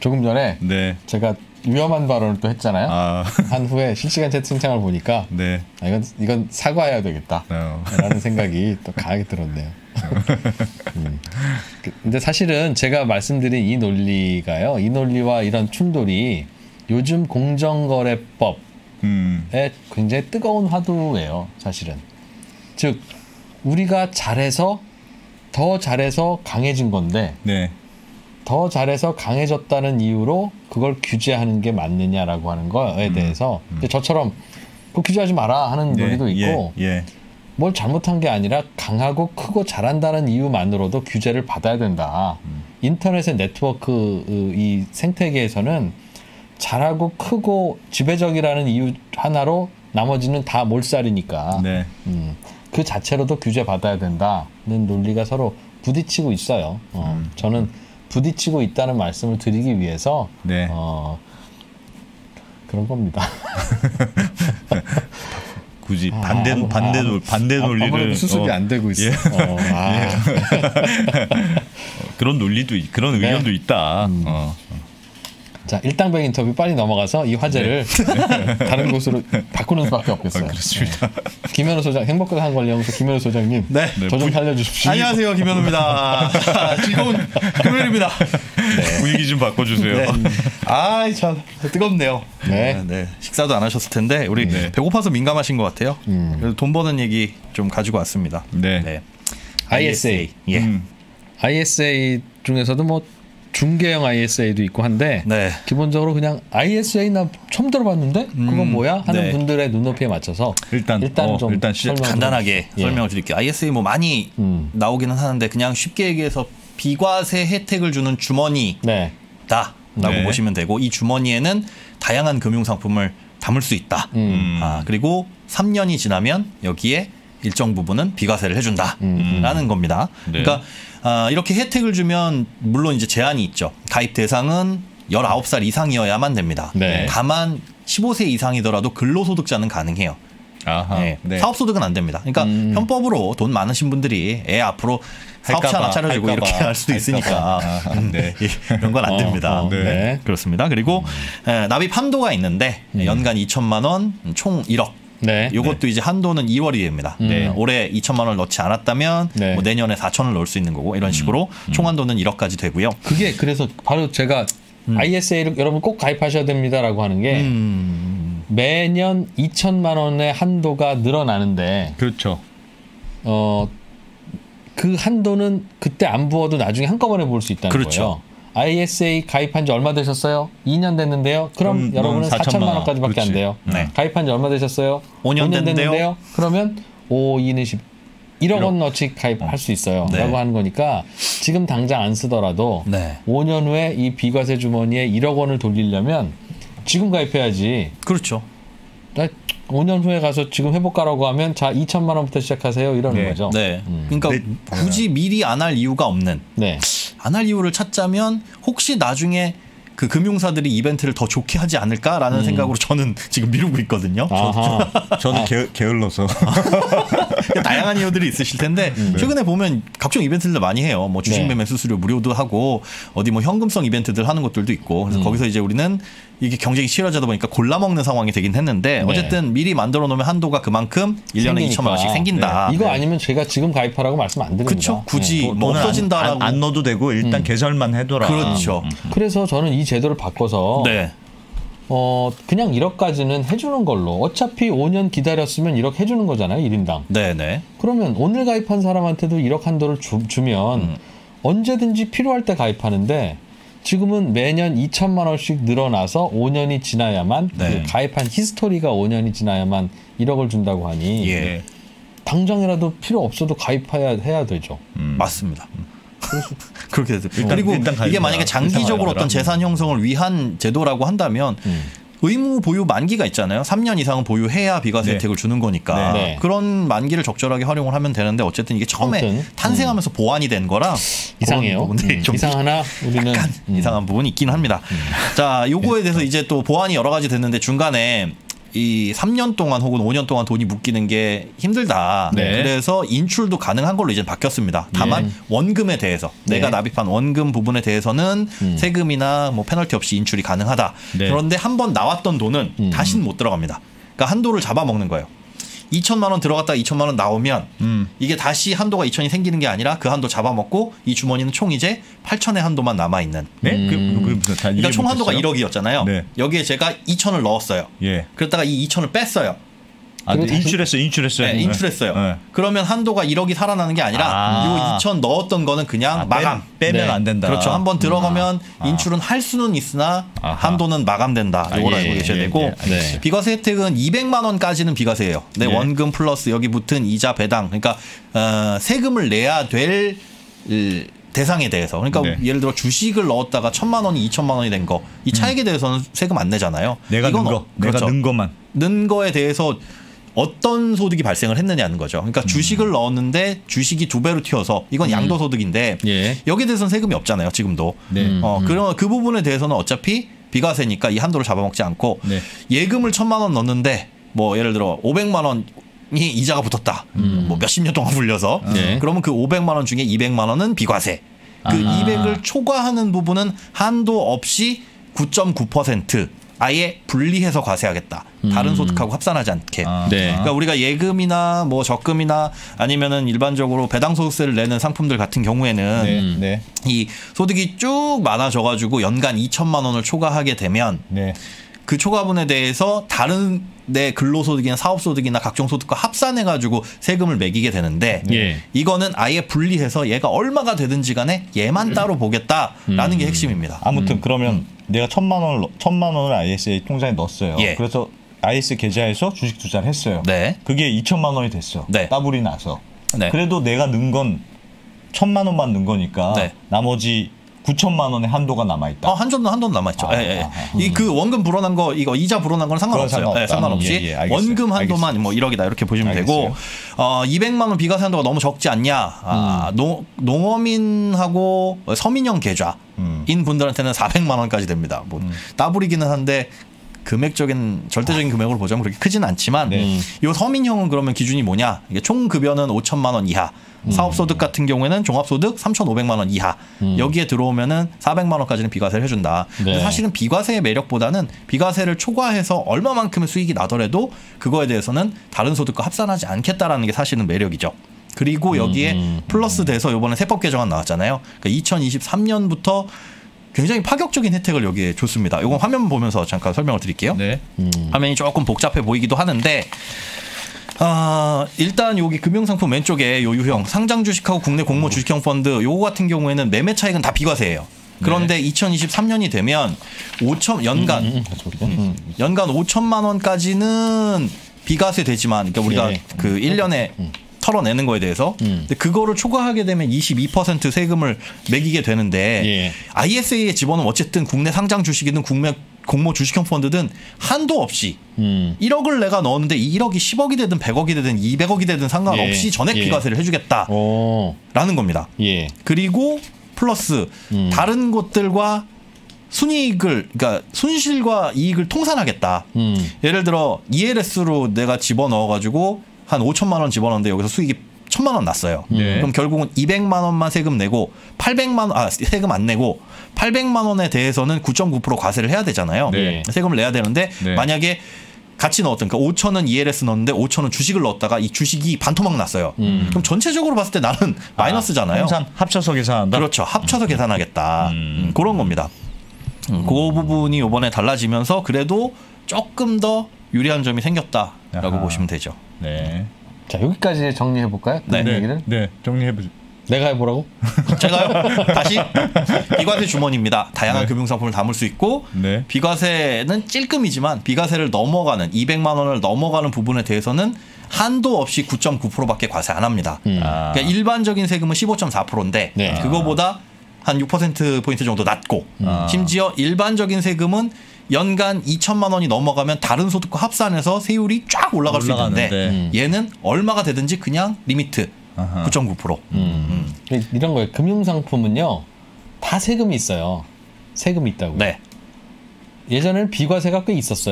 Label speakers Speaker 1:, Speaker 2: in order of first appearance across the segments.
Speaker 1: 조금 전에
Speaker 2: 네.
Speaker 1: 제가 위험한 발언을 또 했잖아요. 한 후에 실시간 채팅창을 보니까
Speaker 2: 네.
Speaker 1: 이건 사과해야 되겠다 라는 생각이 또 강하게 들었네요. 근데 사실은 제가 말씀드린 이 논리가요, 이 논리와 이런 충돌이 요즘 공정거래법에 굉장히 뜨거운 화두예요. 사실은 즉 우리가 더 잘해서 강해진 건데
Speaker 2: 네.
Speaker 1: 더 잘해서 강해졌다는 이유로 그걸 규제하는 게 맞느냐라고 하는 거에 대해서 저처럼 그 규제하지 마라 하는 논리도 있고 뭘 잘못한 게 아니라 강하고 크고 잘한다는 이유만으로도 규제를 받아야 된다. 인터넷의 네트워크 이 생태계에서는 잘하고 크고 지배적이라는 이유 하나로 나머지는 다 몰살이니까
Speaker 2: 네.
Speaker 1: 그 자체로도 규제 받아야 된다는 논리가 서로 부딪히고 있어요. 저는 부딪히고 있다는 말씀을 드리기 위해서
Speaker 2: 네.
Speaker 1: 그런 겁니다.
Speaker 2: 굳이 반대 논리를
Speaker 1: 아무래도 수습이 안 되고 있어.
Speaker 2: 그런 논리도 그런 의견도 있다.
Speaker 1: 자, 일당백 인터뷰 빨리 넘어가서 이 화제를 다른 곳으로 바꾸는 수밖에 없겠어요.
Speaker 2: 그렇습니다.
Speaker 1: 김현우 소장, 행복한 관리연구소 김현우 소장님, 저 좀 살려주십시오.
Speaker 3: 안녕하세요, 김현우입니다. 즐거운 금요일입니다.
Speaker 2: 분위기 좀 바꿔주세요.
Speaker 3: 네. 참 뜨겁네요.
Speaker 1: 네.
Speaker 3: 식사도 안 하셨을 텐데 우리 배고파서 민감하신 것 같아요. 그래서 돈 버는 얘기 좀 가지고 왔습니다.
Speaker 2: 네.
Speaker 1: ISA. ISA 중에서도 뭐 중개형 ISA도 있고 한데 기본적으로 그냥 ISA 나 처음 들어봤는데 그건 뭐야 하는 분들의 눈높이에 맞춰서 일단
Speaker 3: 간단하게 설명을 드릴게요. ISA 뭐 많이 나오기는 하는데 그냥 쉽게 얘기해서 비과세 혜택을 주는 주머니다라고 보시면 되고, 이 주머니에는 다양한 금융 상품을 담을 수 있다. 그리고 3년이 지나면 여기에 일정 부분은 비과세를 해준다라는 겁니다. 그러니까 이렇게 혜택을 주면 물론 이제 제한이 있죠. 가입 대상은 19살 이상이어야만 됩니다. 다만 15세 이상이더라도 근로소득자는 가능해요. 사업소득은 안 됩니다. 그러니까 편법으로 돈 많으신 분들이 애 앞으로 사업체 하나 차려주고 이렇게 할 수도 있으니까 이런 건 안 됩니다. 그렇습니다. 그리고 납입 한도가 있는데 연간 2천만 원, 총 1억. 이것도 이제 한도는 2월이 됩니다. 올해 2천만 원을 넣지 않았다면 뭐 내년에 4천을 넣을 수 있는 거고, 이런 식으로 총 한도는 1억까지 되고요.
Speaker 1: 그게 그래서 바로 제가 ISA를 여러분 꼭 가입하셔야 됩니다라고 하는 게 매년 2천만 원의 한도가 늘어나는데
Speaker 2: 그렇죠.
Speaker 1: 그 한도는 그때 안 부어도 나중에 한꺼번에 부을 수 있다는 거예요. ISA 가입한 지 얼마 되셨어요? 2년 됐는데요. 그럼 여러분은 4천만 원까지밖에 안 돼요. 가입한 지 얼마 되셨어요?
Speaker 3: 5년 됐는데요.
Speaker 1: 그러면 5, 2는 1억 원 넣치 가입할 수 있어요. 라고 하는 거니까 지금 당장 안 쓰더라도 5년 후에 이 비과세 주머니에 1억 원을 돌리려면 지금 가입해야지.
Speaker 3: 그렇죠.
Speaker 1: 5년 후에 가서 지금 해볼까라고 하면 자 2천만 원부터 시작하세요 이러는 거죠.
Speaker 3: 그러니까 굳이 미리 안 할 이유가 없는, 안 할 이유를 찾자면 혹시 나중에 그 금융사들이 이벤트를 더 좋게 하지 않을까라는 생각으로 저는 지금 미루고 있거든요.
Speaker 2: 저는 게을러서.
Speaker 3: 다양한 이유들이 있으실 텐데 최근에 보면 각종 이벤트들 많이 해요. 뭐 주식 매매 수수료 무료도 하고 어디 뭐 현금성 이벤트들 하는 것들도 있고, 그래서 거기서 이제 우리는 이게 경쟁이 치열하다 보니까 골라먹는 상황이 되긴 했는데 어쨌든 미리 만들어 놓으면 한도가 그만큼 1년에 2천만 원씩 생긴다.
Speaker 1: 이거 아니면 제가 지금 가입하라고 말씀 안 드립니다.
Speaker 3: 그렇죠. 굳이 뭐 없어진다라고
Speaker 2: 안 넣어도 되고 일단 개설만 해둬라.
Speaker 3: 그렇죠.
Speaker 1: 그래서 저는 이 제도를 바꿔서 그냥 1억까지는 해주는 걸로, 어차피 5년 기다렸으면 1억 해주는 거잖아요. 1인당. 그러면 오늘 가입한 사람한테도 1억 한도를 주면 언제든지 필요할 때 가입하는데, 지금은 매년 2천만 원씩 늘어나서 5년이 지나야만 그 가입한 히스토리가 5년이 지나야만 1억을 준다고 하니 당장이라도 필요 없어도 가입해야 되죠.
Speaker 3: 맞습니다. 그렇게 되죠. 그리고 이게 만약에 장기적으로 어떤 재산 형성을 위한 제도라고 한다면 의무 보유 만기가 있잖아요. 3년 이상은 보유해야 비과세 혜택을 주는 거니까 그런 만기를 적절하게 활용을 하면 되는데, 어쨌든 이게 처음에 탄생하면서 보완이 된 거라
Speaker 1: 이상해요.
Speaker 3: 좀
Speaker 1: 이상하나 우리는
Speaker 3: 이상한 부분이 있긴 합니다. 자, 요거에 대해서 이제 또 보완이 여러 가지 됐는데 중간에 이 3년 동안 혹은 5년 동안 돈이 묶이는 게 힘들다.
Speaker 2: 네.
Speaker 3: 그래서 인출도 가능한 걸로 이제 바뀌었습니다. 다만 원금에 대해서 내가 납입한 원금 부분에 대해서는 세금이나 뭐 페널티 없이 인출이 가능하다. 그런데 한번 나왔던 돈은 다시는 못 들어갑니다. 그러니까 한도를 잡아먹는 거예요. 2천만 원 들어갔다가 2천만 원 나오면 이게 다시 한도가 2천이 생기는 게 아니라 그 한도 잡아먹고 이 주머니는 총 이제 8천의 한도만 남아있는.
Speaker 2: 네?
Speaker 3: 그러니까 총 한도가 1억이었잖아요.
Speaker 2: 네.
Speaker 3: 여기에 제가 2천을 넣었어요.
Speaker 2: 예.
Speaker 3: 그러다가 이 2천을 뺐어요.
Speaker 2: 인출했어요.
Speaker 3: 네, 인출했어요. 네. 그러면 한도가 1억이 살아나는 게 아니라 요 2천 넣었던 거는 그냥 마감.
Speaker 2: 빼면 안 된다.
Speaker 3: 그렇죠. 한번 들어가면 인출은 할 수는 있으나 한도는 마감된다. 이걸 알고 계셔야 되고 비과세 혜택은 200만 원까지는 비과세예요. 내 원금 플러스 여기 붙은 이자 배당. 그러니까 세금을 내야 될 대상에 대해서. 그러니까 예를 들어 주식을 넣었다가 1,000만 원이 2,000만 원이 된 거. 이 차익에 대해서는 세금 안 내잖아요.
Speaker 2: 내가 는 거.
Speaker 3: 그렇죠.
Speaker 2: 내가 는 것만.
Speaker 3: 는 거에 대해서 어떤 소득이 발생을 했느냐는 거죠. 그러니까 주식을 넣었는데 주식이 2배로 튀어서 이건 양도소득인데 여기에 대해서는 세금이 없잖아요. 지금도. 그런 그 부분에 대해서는 어차피 비과세니까 이 한도를 잡아먹지 않고 예금을 1,000만 원 넣었는데 뭐 예를 들어 500만 원이 이자가 붙었다. 뭐 몇십 년 동안 불려서 그러면 그 500만 원 중에 200만 원은 비과세. 그 200을 초과하는 부분은 한도 없이 9.9% 아예 분리해서 과세하겠다. 다른 소득하고 합산하지 않게. 그러니까 우리가 예금이나 뭐 적금이나 아니면은 일반적으로 배당소득세를 내는 상품들 같은 경우에는 이 소득이 쭉 많아져가지고 연간 2천만 원을 초과하게 되면 그 초과분에 대해서 다른 내 근로소득이나 사업소득이나 각종 소득과 합산해가지고 세금을 매기게 되는데 이거는 아예 분리해서 얘가 얼마가 되든지 간에 얘만 따로 보겠다라는 게 핵심입니다.
Speaker 2: 아무튼 그러면 내가 1,000만 원을 ISA 통장에 넣었어요. 그래서 IS 계좌에서 주식 투자를 했어요. 그게 2천만 원이 됐어. 따블이 나서. 그래도 내가 넣은 건 1,000만 원만 넣은 거니까 나머지 9천만 원의 한도가 남아있다.
Speaker 3: 한도는 남아있죠. 이 그 원금 불어난 거, 이거 이자 불어난 건 상관없어요. 상관없이. 원금 한도만 뭐 1억이다 이렇게 보시면 되고, 200만 원 비과세 한도가 너무 적지 않냐. 농어민하고 서민형 계좌인 분들한테는 400만 원까지 됩니다. 뭐 따블이기는 한데, 금액적인 절대적인 금액으로 보자면 그렇게 크지는 않지만 이 서민형은 그러면 기준이 뭐냐? 이게 총 급여는 5천만 원 이하, 사업소득 같은 경우에는 종합소득 3,500만 원 이하 여기에 들어오면은 400만 원까지는 비과세를 해준다. 근데 사실은 비과세의 매력보다는 비과세를 초과해서 얼마만큼의 수익이 나더라도 그거에 대해서는 다른 소득과 합산하지 않겠다라는 게 사실은 매력이죠. 그리고 여기에 플러스 돼서 이번에 세법 개정안 나왔잖아요. 그러니까 2023년부터 굉장히 파격적인 혜택을 여기에 줬습니다. 이건 화면 보면서 잠깐 설명을 드릴게요. 화면이 조금 복잡해 보이기도 하는데 일단 여기 금융상품 왼쪽에 요 유형 상장 주식하고 국내 공모 주식형 펀드 요거 같은 경우에는 매매 차익은 다 비과세예요. 그런데 2023년이 되면 연간 5천만 원까지는 비과세 되지만 그러니까 우리가 그 1년에 털어내는 거에 대해서 근데 그거를 초과하게 되면 22% 세금을 매기게 되는데 ISA에 집어넣으면 어쨌든 국내 상장 주식이든 국내 공모 주식형 펀드든 한도 없이 1억을 내가 넣었는데 이 1억이 10억이 되든 100억이 되든 200억이 되든 상관없이 전액 비과세를 해주겠다라는 겁니다. 그리고 플러스 다른 곳들과 순이익을 그러니까 순실과 이익을 통산하겠다. 예를 들어 ELS로 내가 집어넣어가지고 한 5천만 원 집어넣었는데 여기서 수익이 1,000만 원 났어요. 그럼 결국은 200만 원만 세금 내고 800만 원 세금 안 내고 800만 원에 대해서는 9.9% 과세를 해야 되잖아요. 세금을 내야 되는데 만약에 같이 넣었던 그러니까 5천은 ELS 넣었는데 5천은 주식을 넣었다가 이 주식이 반토막 났어요. 그럼 전체적으로 봤을 때 나는 마이너스잖아요.
Speaker 2: 항상 합쳐서 계산한다.
Speaker 3: 그렇죠. 합쳐서 계산하겠다. 그런 겁니다. 그 부분이 이번에 달라지면서 그래도 조금 더 유리한 점이 생겼다라고 보시면 되죠.
Speaker 1: 자, 여기까지 정리해 볼까요? 얘기를?
Speaker 2: 정리해보죠.
Speaker 1: 내가 해보라고?
Speaker 3: 제가요? 다시 비과세 주머니입니다. 다양한 금융상품을 담을 수 있고 비과세는 찔끔이지만 비과세를 넘어가는 200만 원을 넘어가는 부분에 대해서는 한도 없이 9.9%밖에 과세 안 합니다. 그러니까 일반적인 세금은 15.4%인데 그거보다 한 6%포인트 정도 낮고 심지어 일반적인 세금은 연간 2천만 원이 넘어가면 다른 소득과 합산해서 세율이 쫙 올라갈 수 있는데 얘는 얼마가 되든지 그냥 리미트 9.9%.
Speaker 1: 이런 거예요. 금융상품은요 다 세금이 있어요. 세금이 있다고. 예전에는 비과세가 꽤 있었어요.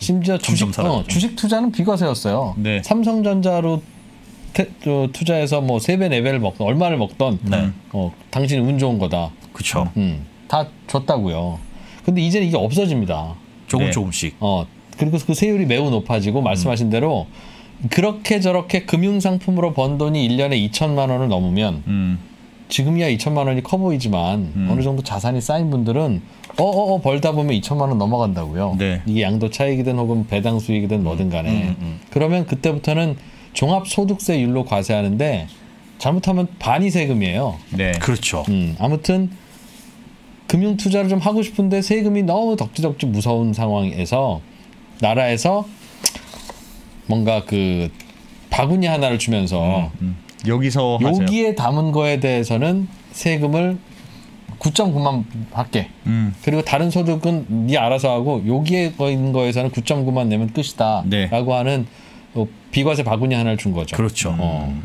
Speaker 1: 심지어 주식 투자는 비과세였어요. 네. 삼성전자로 투자해서 뭐 3배, 4배를 먹던 얼마를 먹던 당신이 운 좋은 거다.
Speaker 3: 그렇죠.
Speaker 1: 다 줬다고요. 근데 이제는 이게 없어집니다.
Speaker 3: 조금씩.
Speaker 1: 그리고 그 세율이 매우 높아지고 말씀하신 대로 그렇게 저렇게 금융상품으로 번 돈이 1년에 2천만 원을 넘으면 지금이야 2천만 원이 커 보이지만 어느 정도 자산이 쌓인 분들은 벌다 보면 2천만 원 넘어간다고요. 네. 이게 양도 차익이든 혹은 배당 수익이든 뭐든 간에 그러면 그때부터는 종합소득세율로 과세하는데 잘못하면 반이 세금이에요.
Speaker 3: 네. 그렇죠.
Speaker 1: 아무튼 금융 투자를 좀 하고 싶은데 세금이 너무 덕지덕지 무서운 상황에서 나라에서 뭔가 그 바구니 하나를 주면서
Speaker 2: 여기서
Speaker 1: 여기에 담은 거에 대해서는 세금을 9.9만 할게. 그리고 다른 소득은 네 알아서 하고 여기에 있는 거에서는 9.9만 내면 끝이다. 네. 라고 하는 비과세 바구니 하나를 준 거죠.
Speaker 3: 그렇죠.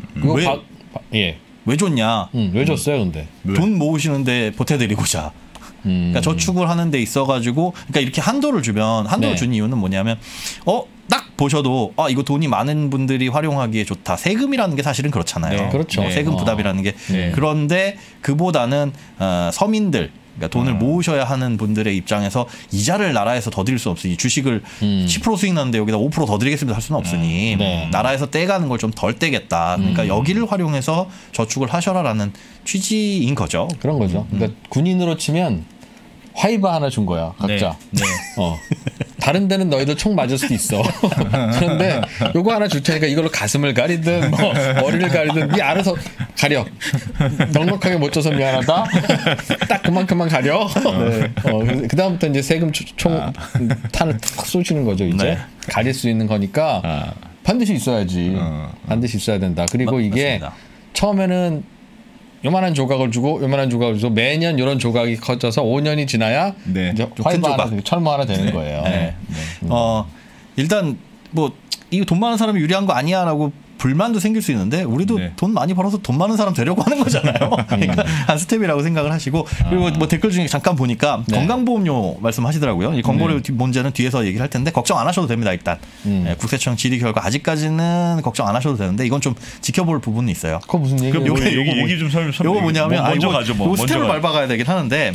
Speaker 1: 왜
Speaker 3: 줬냐?
Speaker 1: 왜 줬어요, 근데?
Speaker 3: 돈 모으시는데 보태드리고자. 그러니까 저축을 하는 데 있어가지고, 그러니까 이렇게 한도를 주면, 한도를 준 이유는 뭐냐면, 딱 보셔도, 이거 돈이 많은 분들이 활용하기에 좋다. 세금이라는 게 사실은 그렇잖아요.
Speaker 1: 네, 그렇죠.
Speaker 3: 세금 부담이라는 게. 그런데 그보다는 서민들, 그러니까 돈을 모으셔야 하는 분들의 입장에서 이자를 나라에서 더 드릴 수 없으니 주식을 10% 수익 나는데 여기다 5% 더 드리겠습니다 할 수는 없으니 나라에서 떼가는 걸 좀 덜 떼겠다. 그러니까 여기를 활용해서 저축을 하셔라라는 취지인 거죠.
Speaker 1: 그런 거죠. 그러니까 군인으로 치면 화이바 하나 준 거야 각자. 네. 다른 데는 너희들 총 맞을 수도 있어. 그런데 요거 하나 줄 테니까 이걸로 가슴을 가리든 뭐 머리를 가리든 네 알아서 가려. 넉넉하게 못 줘서 미안하다. 딱 그만큼만 가려. 그 다음부터 이제 세금 총 탄을 탁 쏘시는 거죠. 이제 가릴 수 있는 거니까 반드시 있어야지. 반드시 있어야 된다. 그리고 이게 맞습니다. 처음에는 요만한 조각을 주고 요만한 조각을 주고 매년 이런 조각이 커져서 5년이 지나야 이제 화이바 하나, 철모 하나 되는 거예요.
Speaker 3: 일단 뭐 이거 돈 많은 사람이 유리한 거 아니야라고 불만도 생길 수 있는데 우리도 돈 많이 벌어서 돈 많은 사람 되려고 하는 거잖아요. 그러니까 한 스텝이라고 생각을 하시고 그리고 뭐 댓글 중에 잠깐 보니까 건강보험료 말씀하시더라고요. 이 건보료 문제는 뒤에서 얘기를 할 텐데 걱정 안 하셔도 됩니다. 일단 국세청 질의 결과 아직까지는 걱정 안 하셔도 되는데 이건 좀 지켜볼 부분이 있어요.
Speaker 1: 그거 무슨 얘기예요?
Speaker 2: 그럼 요거 얘기 좀 설명.
Speaker 3: 요거 뭐냐면
Speaker 2: 먼저 가죠.
Speaker 3: 요 스텝을 밟아가야 되긴 하는데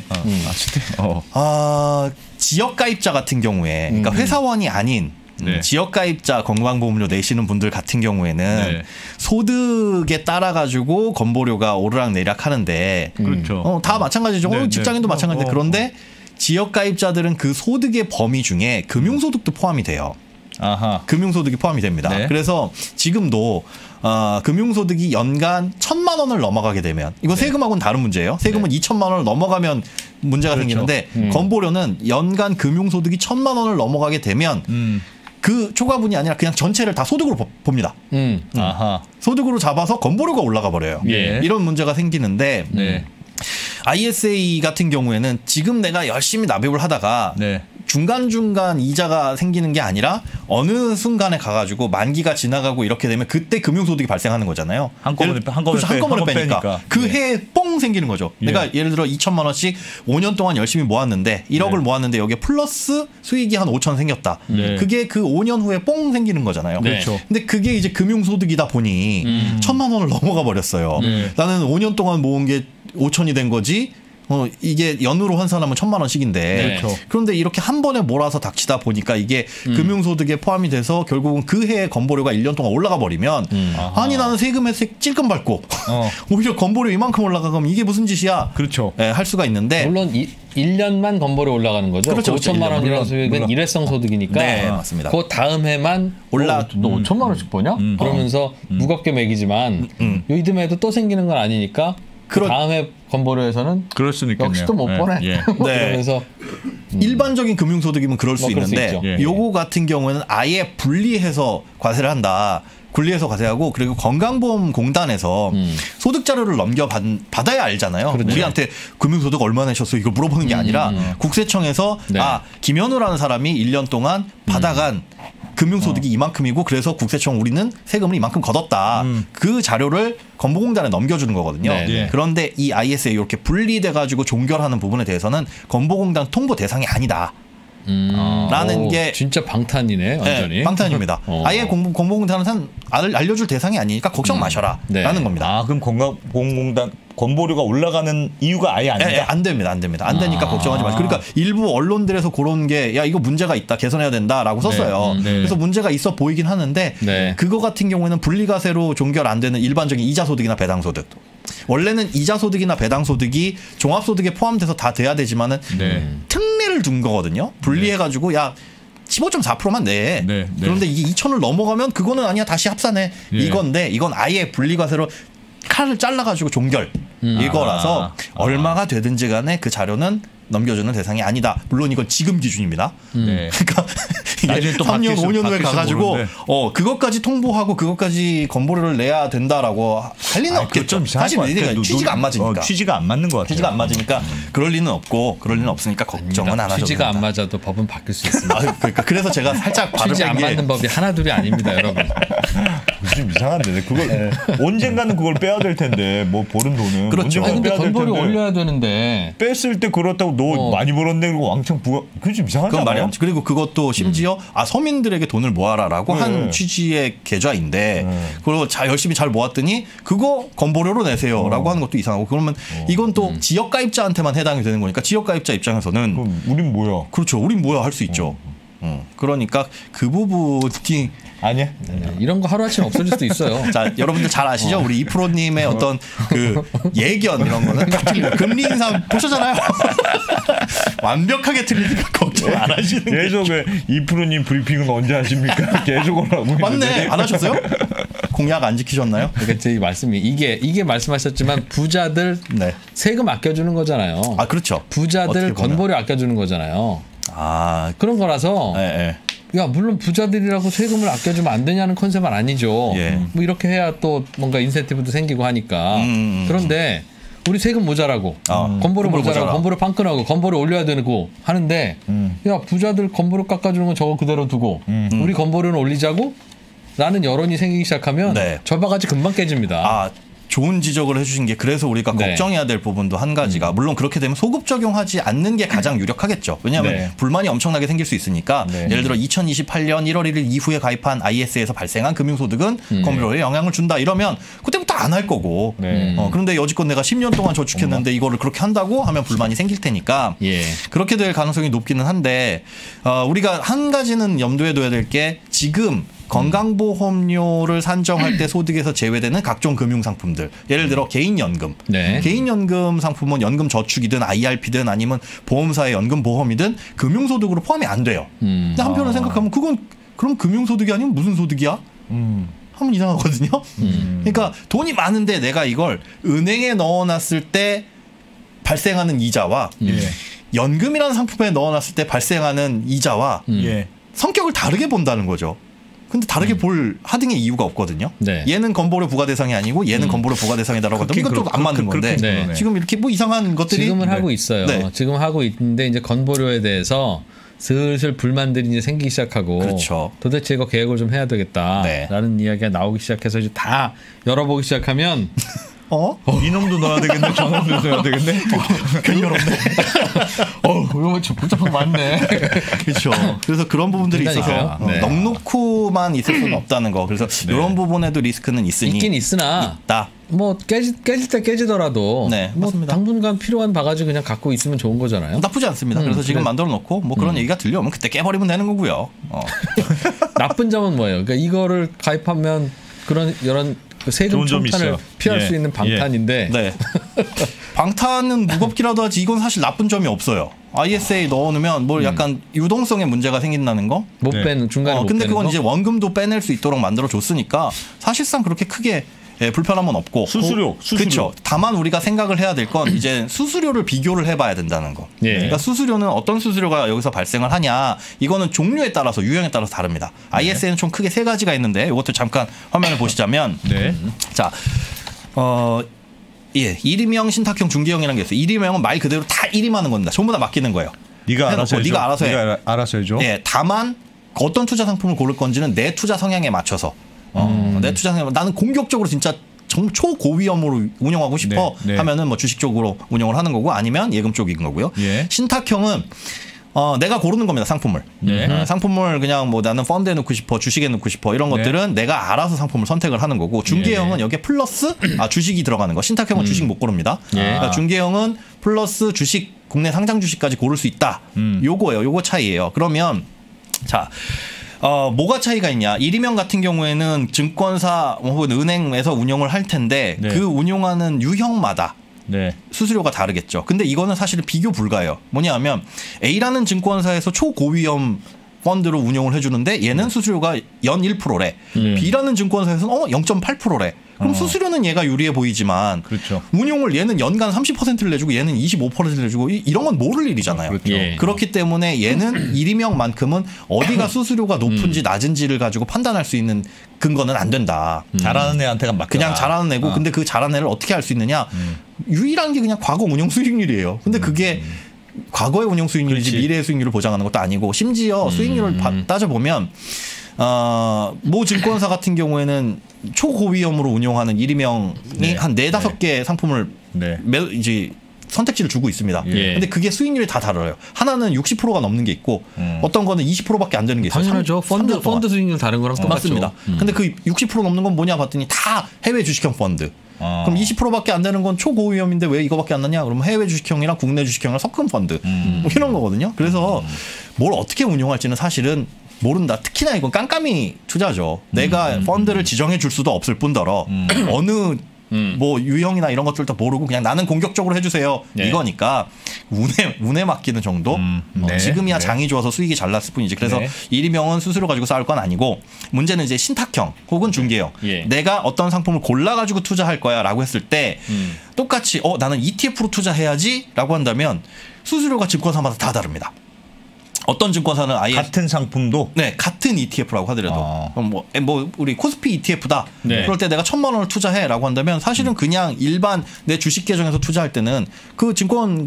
Speaker 3: 지역 가입자 같은 경우에 그러니까 회사원이 아닌 지역가입자 건강보험료 내시는 분들 같은 경우에는 소득에 따라 가지고 건보료가 오르락내리락 하는데
Speaker 2: 그렇죠.
Speaker 3: 다 마찬가지죠. 직장인도 마찬가지인데 그런데 지역가입자들은 그 소득의 범위 중에 금융소득도 포함이 돼요. 금융소득이 포함이 됩니다. 그래서 지금도 금융소득이 연간 1,000만 원을 넘어가게 되면 이거 세금하고는 다른 문제예요. 세금은 2천만 원을 넘어가면 문제가 생기는데 건보료는 연간 금융소득이 1,000만 원을 넘어가게 되면 그 초과분이 아니라 그냥 전체를 다 소득으로 봅니다. 소득으로 잡아서 건보료가 올라가 버려요. 이런 문제가 생기는데 ISA 같은 경우에는 지금 내가 열심히 납입을 하다가 중간중간 이자가 생기는 게 아니라 어느 순간에 가가지고 만기가 지나가고 이렇게 되면 그때 금융소득이 발생하는 거잖아요. 한꺼번에 빼니까 그 해에 뽕 생기는 거죠. 내가 예를 들어 2천만 원씩 5년 동안 열심히 모았는데 1억을 모았는데 여기에 플러스 수익이 한 5천 생겼다. 그게 그 5년 후에 뽕 생기는 거잖아요. 근데 그게 이제 금융소득이다 보니 1,000만 원을 넘어가 버렸어요. 나는 5년 동안 모은 게 5천이 된 거지. 이게 연으로 환산하면 1,000만 원씩인데 그런데 이렇게 한 번에 몰아서 닥치다 보니까 이게 금융소득에 포함이 돼서 결국은 그 해의 건보료가 1년 동안 올라가 버리면 아니 나는 세금에 찔끔 밟고 오히려 건보료 이만큼 올라가면 이게 무슨 짓이야. 할 수가 있는데
Speaker 1: 물론 1년만 건보료 올라가는 거죠. 5천만 원이라는 수익은 일회성 소득이니까
Speaker 3: 맞습니다.
Speaker 1: 그 다음 해만 너 5천만 원씩 버냐? 그러면서 무겁게 매기지만 요 이듬해도 또 생기는 건 아니니까 다음에 건보료에서는
Speaker 2: 그럴 수는 있겠네요.
Speaker 1: 역시 또 못 보내. 그러면서
Speaker 3: 일반적인 금융소득이면 그럴 수 있는데 요거 같은 경우에는 아예 분리해서 과세를 한다. 분리해서 과세하고 그리고 건강보험공단에서 소득 자료를 받아야 알잖아요. 우리한테 금융소득 얼마 내셨어요? 이걸 물어보는 게 아니라 국세청에서 김현우라는 사람이 1년 동안 받아간 금융소득이 이만큼이고 그래서 국세청 우리는 세금을 이만큼 걷었다. 그 자료를 건보공단에 넘겨주는 거거든요. 그런데 이 ISA 이렇게 분리돼가지고 종결하는 부분에 대해서는 건보공단 통보 대상이 아니다. 라는 게
Speaker 1: 진짜 방탄이네 완전히.
Speaker 3: 네, 방탄입니다. 아예 건보공단은 알려줄 대상이 아니니까 걱정 마셔라 라는 겁니다.
Speaker 2: 그럼 건강보험공단 건보료가 올라가는 이유가 아예 아니다?
Speaker 3: 네, 안 됩니다. 안 되니까 걱정하지 마세요. 그러니까 일부 언론들에서 그런 게 야 이거 문제가 있다 개선해야 된다라고 썼어요. 그래서 문제가 있어 보이긴 하는데 그거 같은 경우에는 분리과세로 종결 안 되는 일반적인 이자소득이나 배당소득. 원래는 이자소득이나 배당소득이 종합소득에 포함돼서 다 돼야 되지만은 특례를 둔 거거든요. 분리해가지고 야 15.4%만 내. 그런데 이게 2천을 넘어가면 그거는 아니야 다시 합산해. 이건데 이건 아예 분리과세로 칼을 잘라가지고 종결 이거라서 얼마가 되든지 간에 그 자료는 넘겨주는 대상이 아니다. 물론 이건 지금 기준입니다. 그러니까 이게 3년 5년 후에 가가지고 그것까지 통보하고 그것까지 건보료를 내야 된다라고 할 리는 없겠죠. 사실 취지가 안 맞으니까.
Speaker 2: 취지가 안 맞는 것 같아요.
Speaker 3: 취지가 안 맞으니까 그럴 리는 없고 그럴 리는 없으니까 걱정은 안 하셔도 됩니다.
Speaker 1: 취지가 안 맞아도 법은 바뀔 수 있습니다.
Speaker 3: 그러니까 그래서 제가 살짝 발을
Speaker 1: 취지 안 맞는 법이 하나 둘이 아닙니다, 여러분.
Speaker 2: 좀 이상한데 그걸 언젠가는 그걸 빼야 될 텐데 뭐 버는 돈은
Speaker 3: 그렇죠.
Speaker 1: 근데 건보료 올려야 되는데
Speaker 2: 뺐을 때 그렇다고 너 많이 벌었네 그리고 왕창 부가 그게 좀 이상하지 않아요?
Speaker 3: 말이 안 돼. 그리고 그것도 심지어 서민들에게 돈을 모아라라고 한 취지의 계좌인데 그걸 열심히 잘 모았더니 그거 건보료로 내세요라고 하는 것도 이상하고 그러면 이건 또 지역 가입자한테만 해당이 되는 거니까 지역 가입자 입장에서는
Speaker 2: 그럼 우린 뭐야?
Speaker 3: 그렇죠. 우린 뭐야 할 수 있죠. 그러니까 그 부분이
Speaker 2: 아니야.
Speaker 1: 이런 거 하루아침에 없어질 수도 있어요.
Speaker 3: 자, 여러분들 잘 아시죠? 우리 이프로님의 어떤 그 예견 이런 거는 금리 인상 보셨잖아요. 완벽하게 틀리니까 걱정 안 하시는
Speaker 2: 계속 이프로님 브리핑은 언제 하십니까? 계속 오라고.
Speaker 3: 맞네. 안 하셨어요? 공약 안 지키셨나요?
Speaker 1: 그러니까 제 말씀이 이게 말씀하셨지만 부자들 세금 아껴주는 거잖아요.
Speaker 3: 아 그렇죠.
Speaker 1: 부자들 건보료 아껴주는 거잖아요. 그런 거라서. 야 물론 부자들이라고 세금을 아껴주면 안 되냐는 컨셉은 아니죠. 뭐 이렇게 해야 또 뭔가 인센티브도 생기고 하니까. 그런데 우리 세금 모자라고 건보료 모자라고 건보료 빵끈하고 건보료 올려야 되고 하는데 야 부자들 건보료 깎아주는 건 저거 그대로 두고 우리 건보료는 올리자고 라는 여론이 생기기 시작하면 저 바가지 금방 깨집니다.
Speaker 3: 좋은 지적을 해주신 게 그래서 우리가 걱정해야 될 부분도 한 가지가 물론 그렇게 되면 소급 적용하지 않는 게 가장 유력하겠죠. 왜냐하면 불만이 엄청나게 생길 수 있으니까 예를 들어 2028년 1월 1일 이후에 가입한 IS에서 발생한 금융소득은 건보료에 영향을 준다 이러면 그때부터 안 할 거고 그런데 여지껏 내가 10년 동안 저축했는데 이거를 그렇게 한다고 하면 불만이 생길 테니까 그렇게 될 가능성이 높기는 한데 우리가 한 가지는 염두에 둬야 될 게 지금 건강보험료를 산정할 때 소득에서 제외되는 각종 금융상품들. 예를 들어 개인연금. 개인연금 상품은 연금저축이든 IRP든 아니면 보험사의 연금보험이든 금융소득으로 포함이 안 돼요. 근데 한편으로 생각하면 그건 그럼 금융소득이 아니면 무슨 소득이야? 하면 이상하거든요. 그러니까 돈이 많은데 내가 이걸 은행에 넣어놨을 때 발생하는 이자와 연금이라는 상품에 넣어놨을 때 발생하는 이자와 성격을 다르게 본다는 거죠. 근데 다르게 볼 하등의 이유가 없거든요. 얘는 건보료 부과 대상이 아니고 얘는 건보료 부과 대상이다라고 하면 이건 좀 안 맞는 건데 지금 이렇게 뭐 이상한 것들이
Speaker 1: 지금은 하고 있어요. 지금 하고 있는데 이제 건보료에 대해서 슬슬 불만들이 이제 생기기 시작하고 도대체 이거 계획을 좀 해야 되겠다라는 이야기가 나오기 시작해서 이제 다 열어보기 시작하면
Speaker 2: 이놈도 넣어야 되겠네. 저놈도 넣어야 되겠네.
Speaker 3: 괜히 열었네.
Speaker 1: 이거 복잡한 거 많네.
Speaker 3: 그렇죠. 그래서 그런 부분들이 있어서 넉놓고만 있을 수는 없다는 거. 그래서 이런 부분에도 리스크는 있긴
Speaker 1: 있으나
Speaker 3: 있다.
Speaker 1: 뭐 깨질 때 깨지더라도 뭐 당분간 필요한 바가지 그냥 갖고 있으면 좋은 거잖아요.
Speaker 3: 나쁘지 않습니다. 그래서 지금 만들어 놓고 뭐 그런 얘기가 들려오면 그때 깨버리면 되는 거고요.
Speaker 1: 나쁜 점은 뭐예요? 그러니까 이거를 가입하면 이런 세금 청탄을 피할 수 있는 방탄인데
Speaker 3: 방탄은 무겁기라도 하지 이건 사실 나쁜 점이 없어요. ISA 넣어놓으면 뭐 약간 유동성에 문제가 생긴다는 거?
Speaker 1: 못 빼는 중간에 못
Speaker 3: 근데
Speaker 1: 빼는
Speaker 3: 그건
Speaker 1: 거?
Speaker 3: 이제 원금도 빼낼 수 있도록 만들어 줬으니까 사실상 그렇게 크게 불편함은 없고
Speaker 2: 수수료.
Speaker 3: 그렇죠. 다만 우리가 생각을 해야 될 건 이제 수수료를 비교를 해봐야 된다는 거. 그러니까 수수료는 어떤 수수료가 여기서 발생을 하냐 이거는 종류에 따라서 유형에 따라서 다릅니다. ISA는 총 크게 3가지가 있는데 이것도 잠깐 화면을 보시자면 자 일임형, 신탁형, 중개형이라는 게 있어요. 일임형은 말 그대로 다 일임하는 겁니다. 전부 다 맡기는 거예요.
Speaker 2: 네가 알아서 해줘.
Speaker 3: 네가
Speaker 2: 알아서 해줘.
Speaker 3: 다만 어떤 투자 상품을 고를 건지는 내 투자 성향에 맞춰서 내 투자 성향 나는 공격적으로 진짜 초고위험으로 운영하고 싶어 하면은 뭐 주식 쪽으로 운영을 하는 거고 아니면 예금 쪽인 거고요. 신탁형은 내가 고르는 겁니다, 상품을. 상품을 그냥 뭐 나는 펀드에 넣고 싶어, 주식에 넣고 싶어 이런 것들은 내가 알아서 상품을 선택을 하는 거고, 중개형은 여기에 플러스 주식이 들어가는 거. 신탁형은 주식 못 고릅니다. 그러니까 중개형은 플러스 주식, 국내 상장 주식까지 고를 수 있다. 요거예요. 요거 차이예요. 그러면 자, 뭐가 차이가 있냐? 이리명 같은 경우에는 증권사 혹은 은행에서 운용을 할 텐데 그 운용하는 유형마다 수수료가 다르겠죠. 근데 이거는 사실은 비교 불가해요. 뭐냐면 A라는 증권사에서 초고위험 펀드로 운용을 해주는데 얘는 수수료가 연 1%래. B라는 증권사에서는 0.8%래. 그럼 수수료는 얘가 유리해 보이지만
Speaker 2: 그렇죠.
Speaker 3: 운용을 얘는 연간 30%를 내주고 얘는 25%를 내주고 이런 건 모를 일이잖아요.
Speaker 2: 그렇죠.
Speaker 3: 그렇기 때문에 얘는 이리명만큼은 어디가 수수료가 높은지 낮은지를 가지고 판단할 수 있는 근거는 안 된다.
Speaker 2: 잘하는 애한테가 맡겨라.
Speaker 3: 그냥 잘하는 애고 근데 그 잘하는 애를 어떻게 할 수 있느냐. 유일한 게 그냥 과거 운용 수익률이에요. 근데 그게 과거의 운용 수익률이지 미래의 수익률을 보장하는 것도 아니고, 심지어 수익률을 따져보면 모 증권사 같은 경우에는 초고위험으로 운용하는 이리명이 한 4-5개 상품을 이제 선택지를 주고 있습니다. 근데 그게 수익률이 다 달라요. 하나는 60%가 넘는 게 있고 어떤 거는 20%밖에 안 되는 게 있어요.
Speaker 1: 당연하죠. 펀드 수익률 다른 거랑 똑같죠.
Speaker 3: 맞습니다. 근데 그 60% 넘는 건 뭐냐 봤더니 다 해외 주식형 펀드. 그럼 20%밖에 안 되는 건 초고위험인데 왜 이거밖에 안 나냐? 그러면 해외 주식형이랑 국내 주식형이랑 섞은 펀드 뭐 이런 거거든요. 그래서 뭘 어떻게 운용할지는 사실은 모른다. 특히나 이건 깜깜이 투자죠. 내가 펀드를 지정해 줄 수도 없을 뿐더러 어느 뭐 유형이나 이런 것들도 모르고 그냥 나는 공격적으로 해주세요. 이거니까 운에 맡기는 정도. 지금이야 장이 좋아서 수익이 잘 났을 뿐이지. 그래서 이리명은 수수료 가지고 싸울 건 아니고, 문제는 이제 신탁형 혹은 중개형. 내가 어떤 상품을 골라가지고 투자할 거야라고 했을 때 똑같이 나는 ETF로 투자해야지라고 한다면 수수료가 증권사마다 다 다릅니다. 어떤 증권사는 아예
Speaker 2: 같은 상품도
Speaker 3: 같은 ETF라고 하더라도 뭐 우리 코스피 ETF다. 그럴 때 내가 1,000만 원을 투자해라고 한다면 사실은 그냥 일반 내 주식 계정에서 투자할 때는 그 증권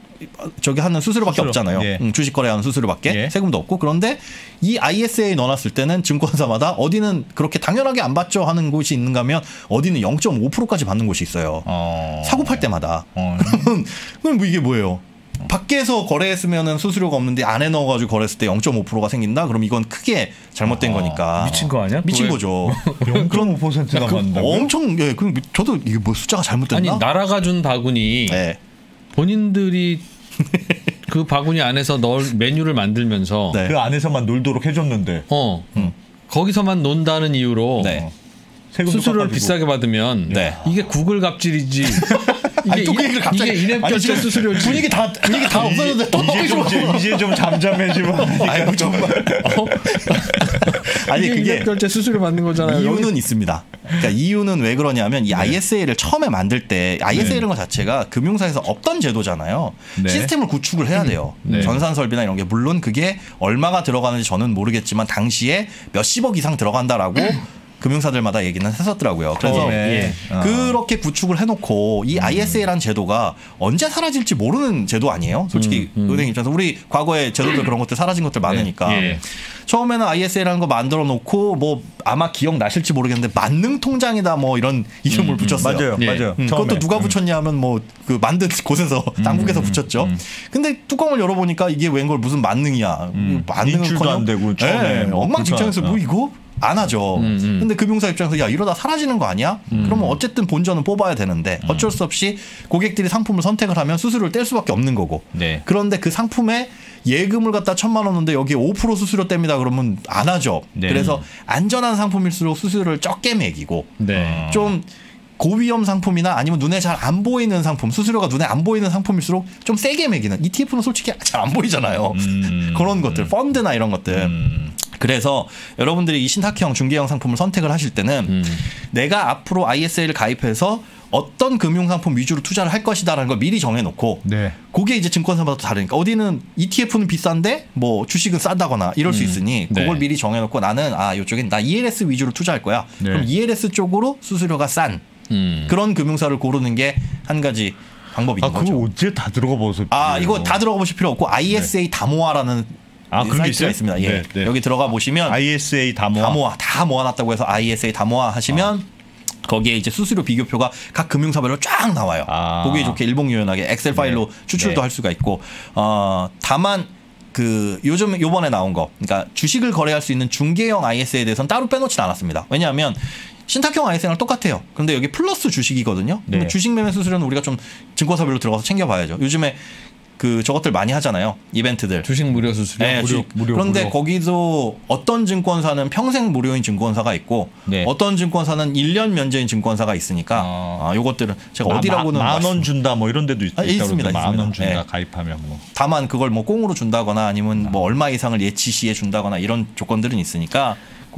Speaker 3: 하는 수수료밖에 없잖아요. 주식 거래하는 수수료밖에 세금도 없고. 그런데 이 ISA에 넣어놨을 때는 증권사마다 어디는 그렇게 당연하게 안 받죠 하는 곳이 있는가 하면 어디는 0.5%까지 받는 곳이 있어요. 사고 팔 때마다. 그럼 뭐 이게 뭐예요? 밖에서 거래했으면은 수수료가 없는데 안에 넣어가지고 거래했을 때 0.5%가 생긴다? 그럼 이건 크게 잘못된 거니까.
Speaker 1: 미친 거 아니야?
Speaker 3: 미친 거죠.
Speaker 2: 0.5%가 받는다고?
Speaker 3: 엄청, 그럼 저도 이게 뭐 숫자가 잘못됐나?
Speaker 1: 아니, 나라가 준 바구니 본인들이 그 바구니 안에서 넣을 메뉴를 만들면서
Speaker 2: 그 안에서만 놀도록 해줬는데
Speaker 1: 거기서만 논다는 이유로 수수료를 비싸게 받으면 이게 구글 갑질이지. 이게 이름 결제 수수료지.
Speaker 3: 분위기 다 없어졌는데 또
Speaker 2: 이제 좀 잠잠해지면.
Speaker 3: 아니 정말.
Speaker 1: 아니 그게 이름 결제 수수료 받는 거잖아요.
Speaker 3: 이유는 있습니다. 그러니까 이유는 왜 그러냐면 이 ISA를 처음에 만들 때 ISA라는 것 자체가 금융사에서 없던 제도잖아요. 시스템을 구축을 해야 돼요. 전산 설비나 이런 게 물론 그게 얼마가 들어가는지 저는 모르겠지만 당시에 몇십억 이상 들어간다라고. 금융사들마다 얘기는 했었더라고요. 그래서 그렇게 구축을 해놓고 이 ISA라는 제도가 언제 사라질지 모르는 제도 아니에요? 솔직히 은행 입장에서 우리 과거에 제도들 그런 것들 사라진 것들 많으니까 처음에는 ISA라는 거 만들어 놓고 뭐 아마 기억나실지 모르겠는데 만능통장이다 뭐 이런 이름을 붙였어요.
Speaker 2: 맞아요.
Speaker 3: 그것도 누가 붙였냐면 뭐 그 만든 곳에서 당국에서 붙였죠. 근데 뚜껑을 열어보니까 이게 웬걸 무슨 만능이야.
Speaker 2: 만능은 안 되고
Speaker 3: 엉망진창에서 뭐 이거? 안 하죠. 근데 금융사 입장에서 야 이러다 사라지는 거 아니야? 그러면 어쨌든 본전은 뽑아야 되는데 어쩔 수 없이 고객들이 상품을 선택을 하면 수수료를 뗄 수밖에 없는 거고. 그런데 그 상품에 예금을 갖다 1,000만 원 넣는데 여기에 5% 수수료 뗍니다 그러면 안 하죠. 그래서 안전한 상품일수록 수수료를 적게 매기고 좀 고위험 상품이나 아니면 눈에 잘 안 보이는 상품, 수수료가 눈에 안 보이는 상품일수록 좀 세게 매기는. ETF는 솔직히 잘 안 보이잖아요. 그런 것들, 펀드나 이런 것들. 그래서 여러분들이 이 신탁형, 중개형 상품을 선택을 하실 때는 내가 앞으로 ISA를 가입해서 어떤 금융상품 위주로 투자를 할 것이다라는 걸 미리 정해놓고 그게 이제 증권사마다 다르니까 어디는 ETF는 비싼데 뭐 주식은 싸다거나 이럴 수 있으니 그걸 미리 정해놓고 나는 이쪽엔 나 ELS 위주로 투자할 거야. 그럼 ELS 쪽으로 수수료가 싼 그런 금융사를 고르는 게 한 가지 방법인 거죠.
Speaker 2: 그거 어째 다 들어가 보세요.
Speaker 3: 이거 다 들어가 보실 필요 없고 ISA 다모아라는 사이트가 있습니다. 여기 들어가 보시면
Speaker 2: ISA 다모아
Speaker 3: 다 모아놨다고 해서 ISA 다모아 하시면 거기에 이제 수수료 비교표가 각 금융사별로 쫙 나와요. 보기 좋게 일목요연하게 엑셀 파일로 추출도 할 수가 있고 다만 요번에 나온 거, 그러니까 주식을 거래할 수 있는 중개형 IS에 대해서는 따로 빼놓진 않았습니다. 왜냐하면 신탁형 IS랑 똑같아요. 그런데 여기 플러스 주식이거든요. 네. 주식 매매 수수료는 우리가 좀 증권사별로 들어가서 챙겨봐야죠. 요즘에 저것들 많이 하잖아요. 이벤트들.
Speaker 1: 주식 무료 수수료.
Speaker 3: 네, 무료. 그런데 거기서 어떤 증권사는 평생 무료인 증권사가 있고 네. 어떤 증권사는 1년 면제인 증권사가 있으니까 요것들은 제가 어디라고는
Speaker 2: 만 원 준다 뭐 이런 데도
Speaker 3: 있습니다.
Speaker 2: 만 원 준다 네. 가입하면 뭐.
Speaker 3: 다만 그걸 뭐 꽁으로 준다거나 아니면 뭐 얼마 이상을 예치 시에 준다거나 이런 조건들은 있으니까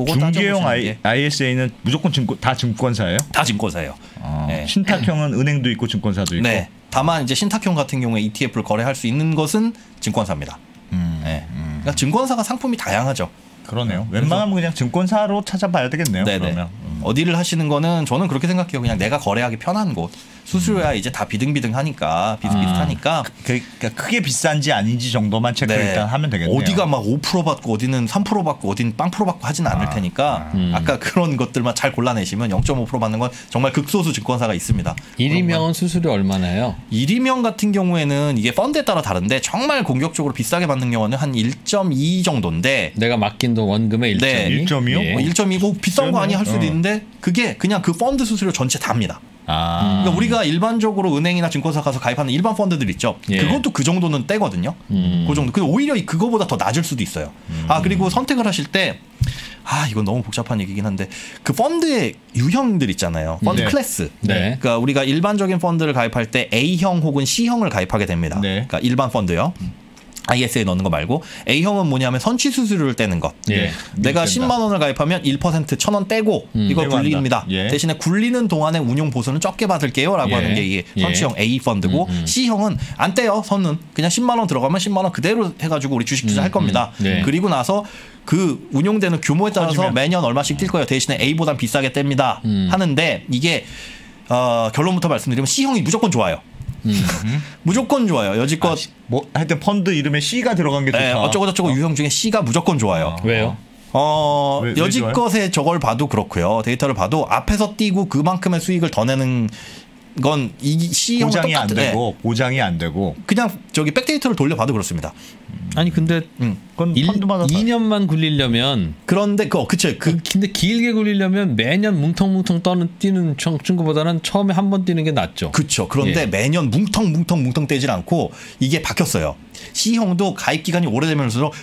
Speaker 2: 중개형 ISA는 무조건 다 증권사예요?
Speaker 3: 다 증권사예요.
Speaker 2: 네. 신탁형은 은행도 있고 증권사도 있고.
Speaker 3: 네. 다만 이제 신탁형 같은 경우에 ETF를 거래할 수 있는 것은 증권사입니다. 네. 그러니까 증권사가 상품이 다양하죠.
Speaker 2: 그러네요. 웬만하면 그냥 증권사로 찾아봐야 되겠네요. 네네. 그러면
Speaker 3: 어디를 하시는 거는 저는 그렇게 생각해요. 그냥 내가 거래하기 편한 곳. 수수료야 이제 다 비등비등하니까 비슷비슷하니까
Speaker 2: 그러니까 크게 비싼지 아닌지 정도만 체크를 네. 일단 하면 되겠네요.
Speaker 3: 어디가 막 5% 받고 어디는 3% 받고 어디는 0% 받고 하지는 않을 테니까 아까 그런 것들만 잘 골라내시면 0.5% 받는 건 정말 극소수 증권사가 있습니다.
Speaker 1: 일이명은 수수료 얼마나요?
Speaker 3: 일이명 같은 경우에는 이게 펀드에 따라 다른데 정말 공격적으로 비싸게 받는 경우는 한 1.2 정도인데
Speaker 1: 내가 맡긴 돈 원금의 1.2?
Speaker 3: 네.
Speaker 2: 1.2요?
Speaker 3: 예. 1.2고 비싼 거 아니 할 수도 있는데 그게 그냥 그 펀드 수수료 전체 다입니다. 그러니까 우리가 일반적으로 은행이나 증권사 가서 가입하는 일반 펀드들 있죠. 예. 그것도 그 정도는 떼거든요. 그 정도. 근데 오히려 그거보다 더 낮을 수도 있어요. 그리고 선택을 하실 때 이건 너무 복잡한 얘기긴 한데 그 펀드의 유형들 있잖아요. 펀드
Speaker 1: 네.
Speaker 3: 클래스.
Speaker 1: 네.
Speaker 3: 그러니까 우리가 일반적인 펀드를 가입할 때 A형 혹은 C형을 가입하게 됩니다.
Speaker 2: 네.
Speaker 3: 그러니까 일반 펀드요. IS에 넣는 거 말고 A형은 뭐냐면 선취 수수료를 떼는 것.
Speaker 1: 예.
Speaker 3: 내가 10만 원을 가입하면 1% 1,000원 떼고 이걸 굴립니다.
Speaker 2: 예.
Speaker 3: 대신에 굴리는 동안에 운용 보수는 적게 받을게요 라고 하는 게 이게 선취형 A 펀드고 C형은 안 떼요. 선은 그냥 10만 원 들어가면 10만 원 그대로 해가지고 우리 주식 투자할 겁니다.
Speaker 1: 네.
Speaker 3: 그리고 나서 그 운용되는 규모에 따라서
Speaker 2: 커지면.
Speaker 3: 매년 얼마씩 뛸 거예요. 대신에 A보단 비싸게 뗍니다. 하는데 이게 결론부터 말씀드리면 C형이 무조건 좋아요. 무조건 좋아요. 여지껏
Speaker 2: 뭐 하여튼 펀드 이름에 C가 들어간 게 좋다.
Speaker 3: 네, 어쩌고저쩌고 유형 중에 C가 무조건 좋아요.
Speaker 1: 왜요?
Speaker 2: 왜
Speaker 3: 여지껏의 저걸 봐도 그렇고요. 데이터를 봐도 앞에서 뛰고 그만큼의 수익을 더 내는 건 이 C형은
Speaker 2: 보장이 안
Speaker 3: 똑같은데
Speaker 2: 되고 보장이 안 되고
Speaker 3: 그냥 백데이터를 돌려봐도 그렇습니다.
Speaker 1: 아니 근데
Speaker 2: 그건 펀드마다
Speaker 1: 2년만 굴리려면
Speaker 3: 그런데 그쵸.
Speaker 1: 근데 길게 굴리려면 매년 뭉텅뭉텅 뛰는 친구보다는 처음에 한 번 뛰는 게 낫죠.
Speaker 3: 그렇죠. 그런데 매년 뭉텅뭉텅 떼질 않고 이게 바뀌었어요. C형도 가입 기간이 오래되면서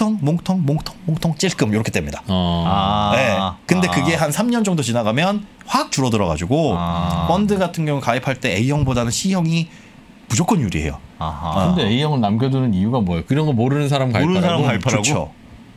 Speaker 3: 뭉텅 찔끔 이렇게 뗍니다. 네. 근데 그게 한 3년 정도 지나가면 확 줄어들어가지고 펀드 같은 경우 가입할 때 A형보다는 C형이 무조건 유리해요.
Speaker 1: 근데 A형을 남겨두는 이유가 뭐예요? 그런 거 모르는 사람 가입하라고?
Speaker 3: 그렇죠.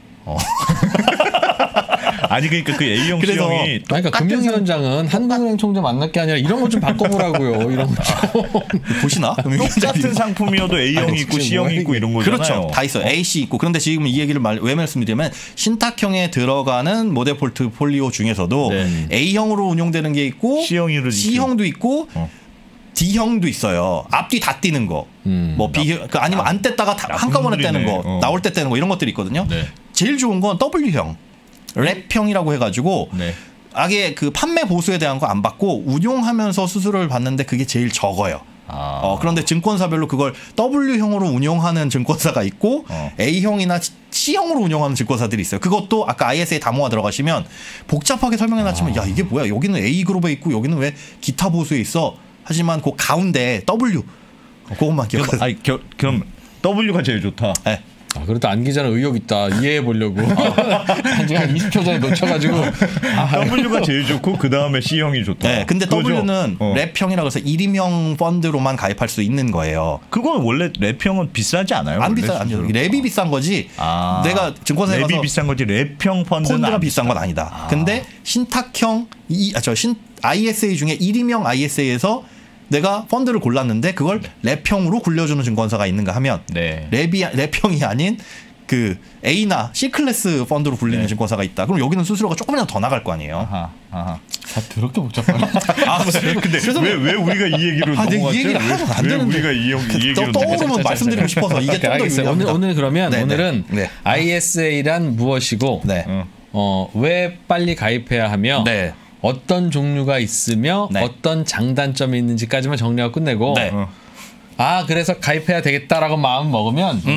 Speaker 2: 아니 그러니까 그 A형 C형이
Speaker 1: 그러니까 금융위원장은 한국은행 총재 만날 게 아니라 이런 거 좀 바꿔보라고요. 이런 거 좀.
Speaker 3: 보시나?
Speaker 2: 똑같은 상품이어도 A형이 있고 C형이 있고 이런 거잖아요.
Speaker 3: 그렇죠. 다 있어요. A, C 있고. 그런데 지금 이 얘기를 왜 말씀드리면 신탁형에 들어가는 모델 포트폴리오 중에서도 A형으로 운용되는 게 있고 C형도 있고 D형도 있어요. 앞뒤 다 뛰는 거. 뭐 아니면 안 뗐다가 한꺼번에 떼는 거. 나올 때 떼는 거 이런 것들이 있거든요. 제일 좋은 건 W형. 랩형이라고 해가지고 아예 그 판매 보수에 대한 거 안 받고 운용하면서 수수료를 받는데 그게 제일 적어요. 그런데 증권사별로 그걸 W형으로 운용하는 증권사가 있고 A형이나 C형으로 운영하는 증권사들이 있어요. 그것도 아까 ISA 다모아 들어가시면 복잡하게 설명해놨지만 야 이게 뭐야 여기는 A그룹에 있고 여기는 왜 기타 보수에 있어. 하지만 그 가운데 W 그것만 기억하세요.
Speaker 2: 그럼 W가 제일 좋다.
Speaker 3: 네.
Speaker 1: 그래도 안 기자는 의욕 있다. 이해해 보려고. 한 20초 전에 놓쳐가지고.
Speaker 2: W가 제일 좋고 그 다음에 C형이 좋다.
Speaker 3: 네, 근데 W는 랩형이라고 해서 1인명 펀드로만 가입할 수 있는 거예요.
Speaker 2: 그건 원래 랩형은 비싸지 않아요?
Speaker 3: 안 비싸요. 랩이 비싼 거지. 내가 증권사에 가서
Speaker 2: 랩이 비싼 거지 랩형 펀드가
Speaker 3: 비싼 건 아니다. 근데 신탁형 ISA 중에 1인명 ISA에서 내가 펀드를 골랐는데 그걸 랩형으로 굴려주는 증권사가 있는가 하면 랩형이 아닌 그 A나 C 클래스 펀드로 굴리는 증권사가 있다. 그럼 여기는 수수료가 조금이라도 더 나갈 거 아니에요.
Speaker 1: 다 더럽게 복잡하네.
Speaker 2: 근데 왜 우리가 이 얘기로 넘어갔죠?
Speaker 3: 이 얘기를 하면 안 되는데.
Speaker 2: 왜 우리가 이 얘기로
Speaker 3: 떠오르면 말씀드리고 싶어서 이게 좀 더 유리합니다.
Speaker 1: 오늘 그러면 오늘은 ISA란 무엇이고 왜 빨리 가입해야 하며 어떤 종류가 있으며 어떤 장단점이 있는지까지만 정리하고 끝내고 그래서 가입해야 되겠다라고 마음 먹으면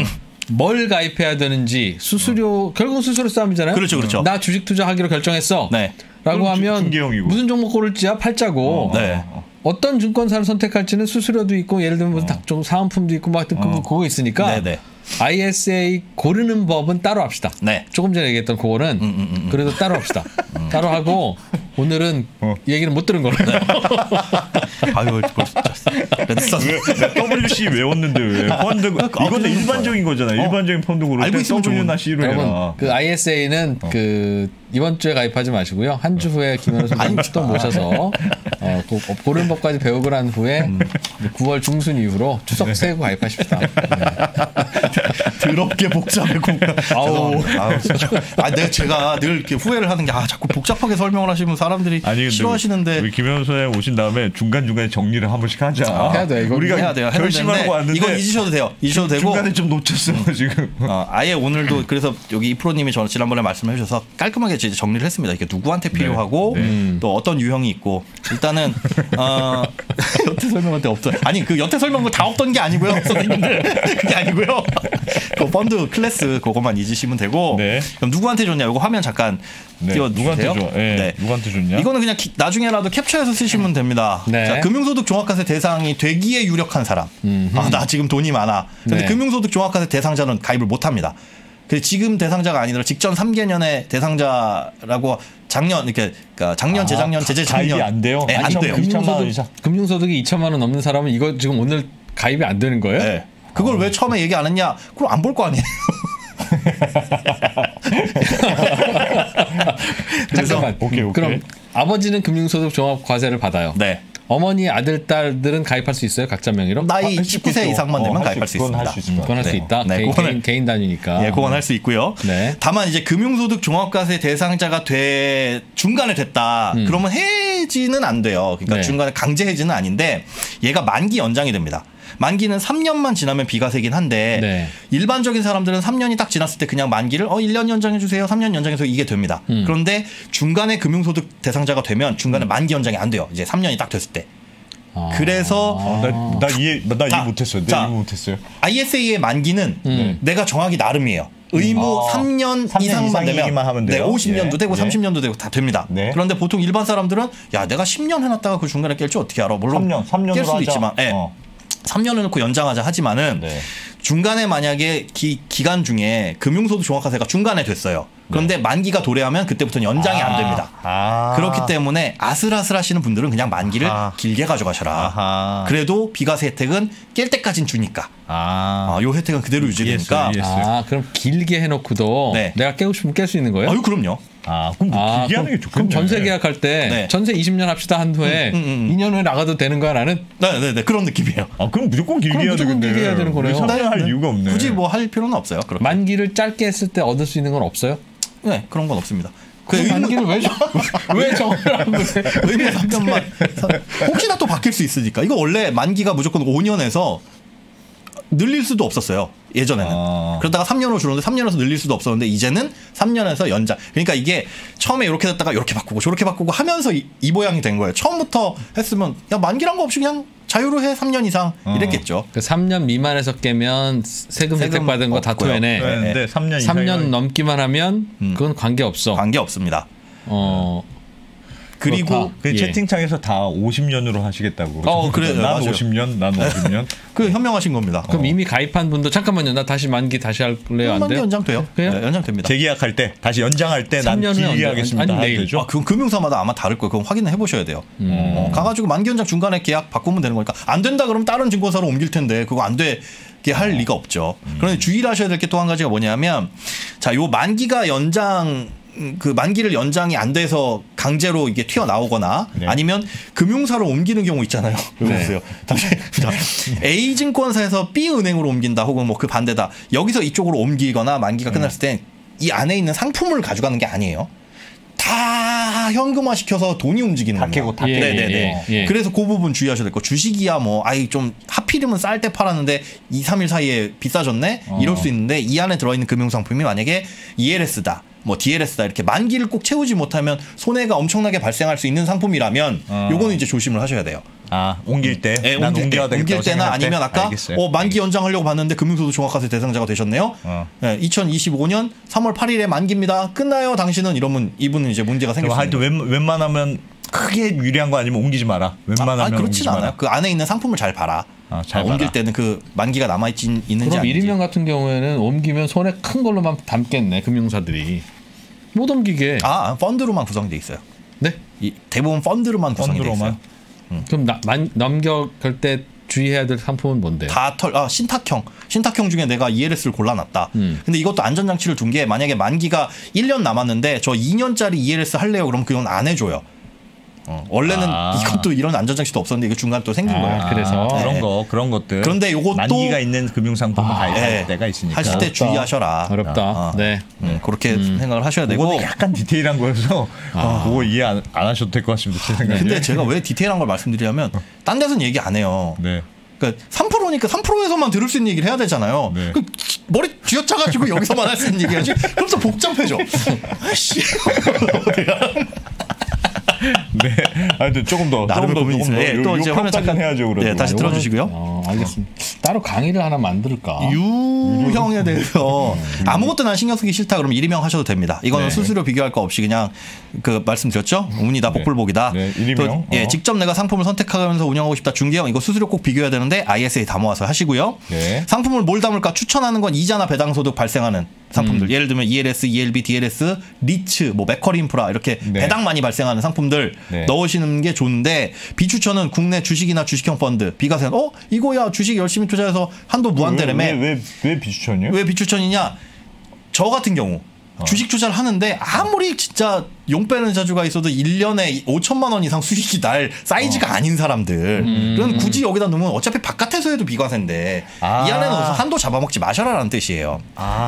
Speaker 1: 뭘 가입해야 되는지 수수료 결국 수수료 싸움이잖아요.
Speaker 3: 그렇죠, 그렇죠.
Speaker 1: 나 주식 투자하기로 결정했어.
Speaker 3: 네.
Speaker 1: 라고 하면 무슨 종목 고를지야 팔자고.
Speaker 3: 네.
Speaker 1: 어떤 증권사를 선택할지는 수수료도 있고 예를 들면 무슨 각종 사은품도 있고 막 그거 있으니까. 네네. ISA 고르는 법은 따로 합시다. 네. 조금 전에 얘기했던 그거는 그래도 따로 합시다. 따로 하고 오늘은 얘기는 못 들은 걸로. 네.
Speaker 3: 아유,
Speaker 2: WC 외웠는데 왜? 펀드 이거는 일반적인 거잖아. 일반적인 펀드 고를 때 W나 C로 해라.
Speaker 1: 그 ISA는 그 이번 주에 가입하지 마시고요. 한 주 후에 김현우 선생님 또 모셔서 고르는 법까지 배우고 난 후에 9월 중순 이후로 추석 세고 가입하십시다. 네.
Speaker 3: 더럽게 복잡하고. 아우, 제가 늘 이렇게 후회를 하는 게 자꾸 복잡하게 설명을 하시면 사람들이 싫어하시는데.
Speaker 2: 우리 김현우 선생님 오신 다음에 중간 중간에 정리를 한 번씩 하자.
Speaker 1: 해야 돼.
Speaker 2: 우리가 해야 돼요. 결심하고 왔는데
Speaker 3: 이건 잊으셔도 돼요. 잊으셔도 되고.
Speaker 2: 중간에 좀 놓쳤어 지금.
Speaker 3: 아예 오늘도 그래서 여기 이 프로님이 지난번에 말씀해 주셔서 깔끔하게 이제 정리를 했습니다. 이게 누구한테 필요하고 또 어떤 유형이 있고 일단은 여태 설명할 때 없어요. 아니 그 여태 설명은 다 없던 게 아니고요, 선생님들. 그게 아니고요. 그 펀드 클래스 그것만 잊으시면 되고. 네. 그럼 누구한테 줬냐? 이거 화면 잠깐 띄워주세요.
Speaker 2: 누구한테 줬냐?
Speaker 3: 이거는 그냥 나중에라도 캡처해서 쓰시면 됩니다. 네. 자, 금융소득 종합과세 대상이 되기에 유력한 사람. 나 지금 돈이 많아. 근데 금융소득 종합과세 대상자는 가입을 못합니다. 지금 대상자가 아니더라도 직전 3개년의 대상자라고 작년 재작년 재재작년
Speaker 2: 가입이 안 돼요.
Speaker 3: 네, 안 돼요.
Speaker 1: 금융소득이 2천만 원 넘는 사람은 이거 지금 오늘 가입이 안 되는 거예요?
Speaker 3: 네. 그걸 왜 처음에 얘기 안 했냐? 그럼 안 볼 거 아니에요.
Speaker 1: 잠깐만. 오케이. 그럼 아버지는 금융소득 종합과세를 받아요. 네. 어머니, 아들, 딸들은 가입할 수 있어요? 각자 명의로?
Speaker 3: 나이 19세 이상만 되면 가입할 수 있습니다.
Speaker 1: 그건 할 수 있다. 네. 개인 단위니까.
Speaker 3: 네, 그건 할 수 있고요. 네. 다만 이제 금융소득 종합과세 대상자가 중간에 됐다. 그러면 해지는 안 돼요. 그러니까 중간에 강제 해지는 아닌데 얘가 만기 연장이 됩니다. 만기는 3년만 지나면 비과세긴 한데 일반적인 사람들은 3년이 딱 지났을 때 그냥 만기를 1년 연장해 주세요. 3년 연장해서 이게 됩니다. 그런데 중간에 금융소득 대상자가 되면 중간에 만기 연장이 안 돼요. 이제 3년이 딱 됐을 때. 그래서
Speaker 2: 나 이해 못했어요. 이해 못했어요.
Speaker 3: ISA의 만기는 내가 정하기 나름이에요. 의무 3년 이상만 되면
Speaker 2: 하면 돼요.
Speaker 3: 50년도 되고 30년도 되고 다 됩니다. 그런데 보통 일반 사람들은 야 내가 10년 해놨다가 그 중간에 깰 줄 어떻게 알아? 물론
Speaker 2: 3년으로
Speaker 3: 깰 수도 있지만 3년을 놓고 연장하자 하지만은 중간에 만약에 기간 중에 금융소득 종합과세가 중간에 됐어요. 그런데 만기가 도래하면 그때부터는 연장이 안 됩니다. 그렇기 때문에 아슬아슬하시는 분들은 그냥 만기를 길게 가져가셔라. 그래도 비과세 혜택은 깰 때까지는 주니까. 요 혜택은 그대로 유지되니까.
Speaker 1: 그럼 길게 해놓고도 내가 깨고 싶으면 깰 수 있는 거예요?
Speaker 3: 그럼요.
Speaker 2: 그럼 길게 하는 게 좋겠네.
Speaker 1: 그럼 전세 계약할 때 전세 20년 합시다 한 후에 2년 후에 나가도 되는 거야 나는?
Speaker 3: 네 그런 느낌이에요.
Speaker 2: 그럼 무조건 길게 해야 되는데.
Speaker 1: 길게 해야 되는 거네요.
Speaker 2: 3년 할 이유가 없네.
Speaker 3: 굳이 뭐 할 필요는 없어요. 그렇게.
Speaker 1: 만기를 짧게 했을 때 얻을 수 있는 건 없어요?
Speaker 3: 네 그런 건 없습니다.
Speaker 1: 만기를 왜 정을 한 거예요?
Speaker 3: 의무 3년만 혹시나 또 바뀔 수 있으니까. 이거 원래 만기가 무조건 5년에서 늘릴 수도 없었어요. 예전에는. 그러다가 3년으로 줄었는데 3년에서 늘릴 수도 없었는데 이제는 3년에서 연장. 그러니까 이게 처음에 이렇게 됐다가 이렇게 바꾸고 저렇게 바꾸고 하면서 이 모양이 된 거예요. 처음부터 했으면 야 만기란 거 없이 그냥 자유로 해 3년 이상 이랬겠죠.
Speaker 1: 그 3년 미만에서 깨면 세금 혜택 받은 거 다 토해내.
Speaker 2: 네,
Speaker 1: 3년 넘기만 하면 그건 관계 없어.
Speaker 3: 관계 없습니다. 그리고
Speaker 2: 채팅창에서 다 50년으로 하시겠다고.
Speaker 3: 그래요.
Speaker 2: 난 50년, 난 50년.
Speaker 3: 그 현명하신 겁니다.
Speaker 1: 그럼 이미 가입한 분도 잠깐만요. 나 다시 만기 다시 할래요? 안 돼요?
Speaker 3: 만기 연장돼요. 네, 연장됩니다.
Speaker 2: 재계약할 때 다시 연장할 때 난 길게 하겠습니다.
Speaker 1: 아니,
Speaker 2: 되죠?
Speaker 3: 그럼 금융사마다 아마 다를 거예요. 그럼 확인을 해보셔야 돼요. 가가지고 만기 연장 중간에 계약 바꾸면 되는 거니까 안 된다 그러면 다른 증권사로 옮길 텐데 그거 안 되게 할 리가 없죠. 그런데 주의를 하셔야 될 게 또 한 가지가 뭐냐면 요 만기가 그 만기를 연장이 안 돼서 강제로 이게 튀어나오거나 아니면 금융사로 옮기는 경우 있잖아요. 보세요. A 증권사에서 B 은행으로 옮긴다 혹은 뭐 그 반대다. 여기서 이쪽으로 옮기거나 만기가 끝났을 땐 이 안에 있는 상품을 가져가는 게 아니에요. 다 현금화 시켜서 돈이 움직이는 거예요. 네네네. 그래서 그 부분 주의하셔야 될 거. 주식이야 뭐 좀 하필이면 쌀 때 팔았는데 2, 3일 사이에 비싸졌네. 이럴 수 있는데 이 안에 들어있는 금융상품이 만약에 ELS다. 뭐 DLS다 이렇게 만기를 꼭 채우지 못하면 손해가 엄청나게 발생할 수 있는 상품이라면 요거는 이제 조심을 하셔야 돼요.
Speaker 2: 옮길 때?
Speaker 3: 네, 옮길 때나 아니면 아까 만기 연장하려고 봤는데 금융소득 종합과세 대상자가 되셨네요. 네, 2025년 3월 8일에 만기입니다. 끝나요 당신은 이러면 이분은 이제 문제가 생길 수 있는
Speaker 2: 거예요. 웬만하면 크게 유리한 거 아니면 옮기지 마라. 웬만하면
Speaker 3: 그렇진 않아요. 그 안에 있는 상품을 잘 봐라. 잘 옮길 때는 그 만기가 남아있는지
Speaker 1: 그럼 아닌지. 일인명 같은 경우에는 옮기면 손에 큰 걸로만 담겠네. 금융사들이. 못 옮기게.
Speaker 3: 펀드로만 구성돼 있어요.
Speaker 1: 네?
Speaker 3: 대부분 펀드로만 구성이 돼 있어요.
Speaker 1: 그럼 넘겨갈 때 주의해야 될 상품은 뭔데요?
Speaker 3: 신탁형 중에 내가 ELS를 골라놨다. 근데 이것도 안전장치를 둔 게 만약에 만기가 1년 남았는데 저 2년짜리 ELS 할래요? 그럼 그건 안 해줘요. 원래는 이것도 이런 안전장치도 없었는데 이거 중간에 또 생긴 거예요.
Speaker 1: 그래서
Speaker 2: 그런 것들.
Speaker 3: 그런데 요것도
Speaker 2: 만기가 있는 금융상품을 가입할 때가 있으니까
Speaker 3: 하실 때 주의하셔라.
Speaker 1: 어렵다.
Speaker 3: 그렇게 생각을 하셔야 되고.
Speaker 2: 약간 디테일한 거여서 그거 이해 안 하셔도 될 것 같습니다. 제 생각에.
Speaker 3: 근데 제가 왜 디테일한 걸 말씀드리냐면 딴 데서는 얘기 안 해요. 그러니까 3%니까 3%에서만 들을 수 있는 얘기를 해야 되잖아요. 그 머리 쥐어짜가지고 여기서만 할 수 있는 얘기하지. 그럼 또 복잡해져. 아씨.
Speaker 2: 네, 하여튼 조금 더
Speaker 3: 또 이제 화면 잠깐
Speaker 2: 해야죠. 그래도.
Speaker 3: 네, 다시 틀어주시고요.
Speaker 1: 알겠습니다. 따로 강의를 하나 만들까?
Speaker 3: 유형에 대해서 아무것도 난 신경 쓰기 싫다 그러면 1인명 하셔도 됩니다. 이거는 수수료 비교할 거 없이 그냥 그 말씀드렸죠. 운이다 복불복이다.
Speaker 2: 1인명.
Speaker 3: 직접 내가 상품을 선택하면서 운영하고 싶다. 중개형 이거 수수료 꼭 비교해야 되는데 ISA 다 모아서 하시고요. 상품을 뭘 담을까 추천하는 건 이자나 배당소득 발생하는 상품들. 예를 들면 ELS, ELB, DLS, 리츠, 맥쿼리 인프라 이렇게 배당 많이 발생하는 상품들 넣으시는 게 좋은데 비추천은 국내 주식이나 주식형 펀드 비과세. 이거야 주식 열심히 투자해서 한도 무한대라며.
Speaker 2: 왜 비추천이요?
Speaker 3: 왜 비추천이냐? 저 같은 경우 주식 투자를 하는데 아무리 진짜 용 빼는 자주가 있어도 1년에 5천만 원 이상 수익이 날 사이즈가 아닌 사람들 그럼 굳이 여기다 넣으면 어차피 바깥에서 해도 비과세인데 이 안에 넣어서 한도 잡아먹지 마셔라라는 뜻이에요.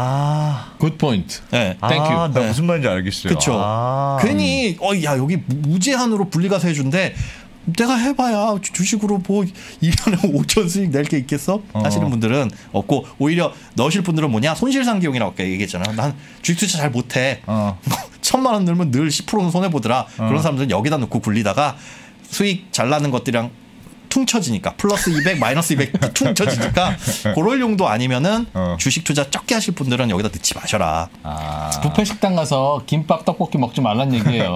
Speaker 1: 굿 포인트.
Speaker 3: 네.
Speaker 2: 땡큐. 나 무슨 말인지 알겠어요.
Speaker 3: 그렇죠. 괜히 여기 무제한으로 분리과세 해준대. 내가 해봐야 주식으로 뭐 1년에 5천 수익 낼 게 있겠어? 하시는 분들은 없고 오히려 넣으실 분들은 뭐냐 손실상기용이라고 얘기했잖아요. 난 주식 투자 잘 못해. 1,000만 원 넣으면 늘 10%는 손해보더라. 그런 사람들은 여기다 넣고 굴리다가 수익 잘 나는 것들이랑 퉁쳐지니까 플러스 200 마이너스 200 퉁쳐지니까 그럴 용도 아니면은 주식 투자 적게 하실 분들은 여기다 넣지 마셔라.
Speaker 1: 뷔페 식당 가서 김밥 떡볶이 먹지 말란 얘기예요.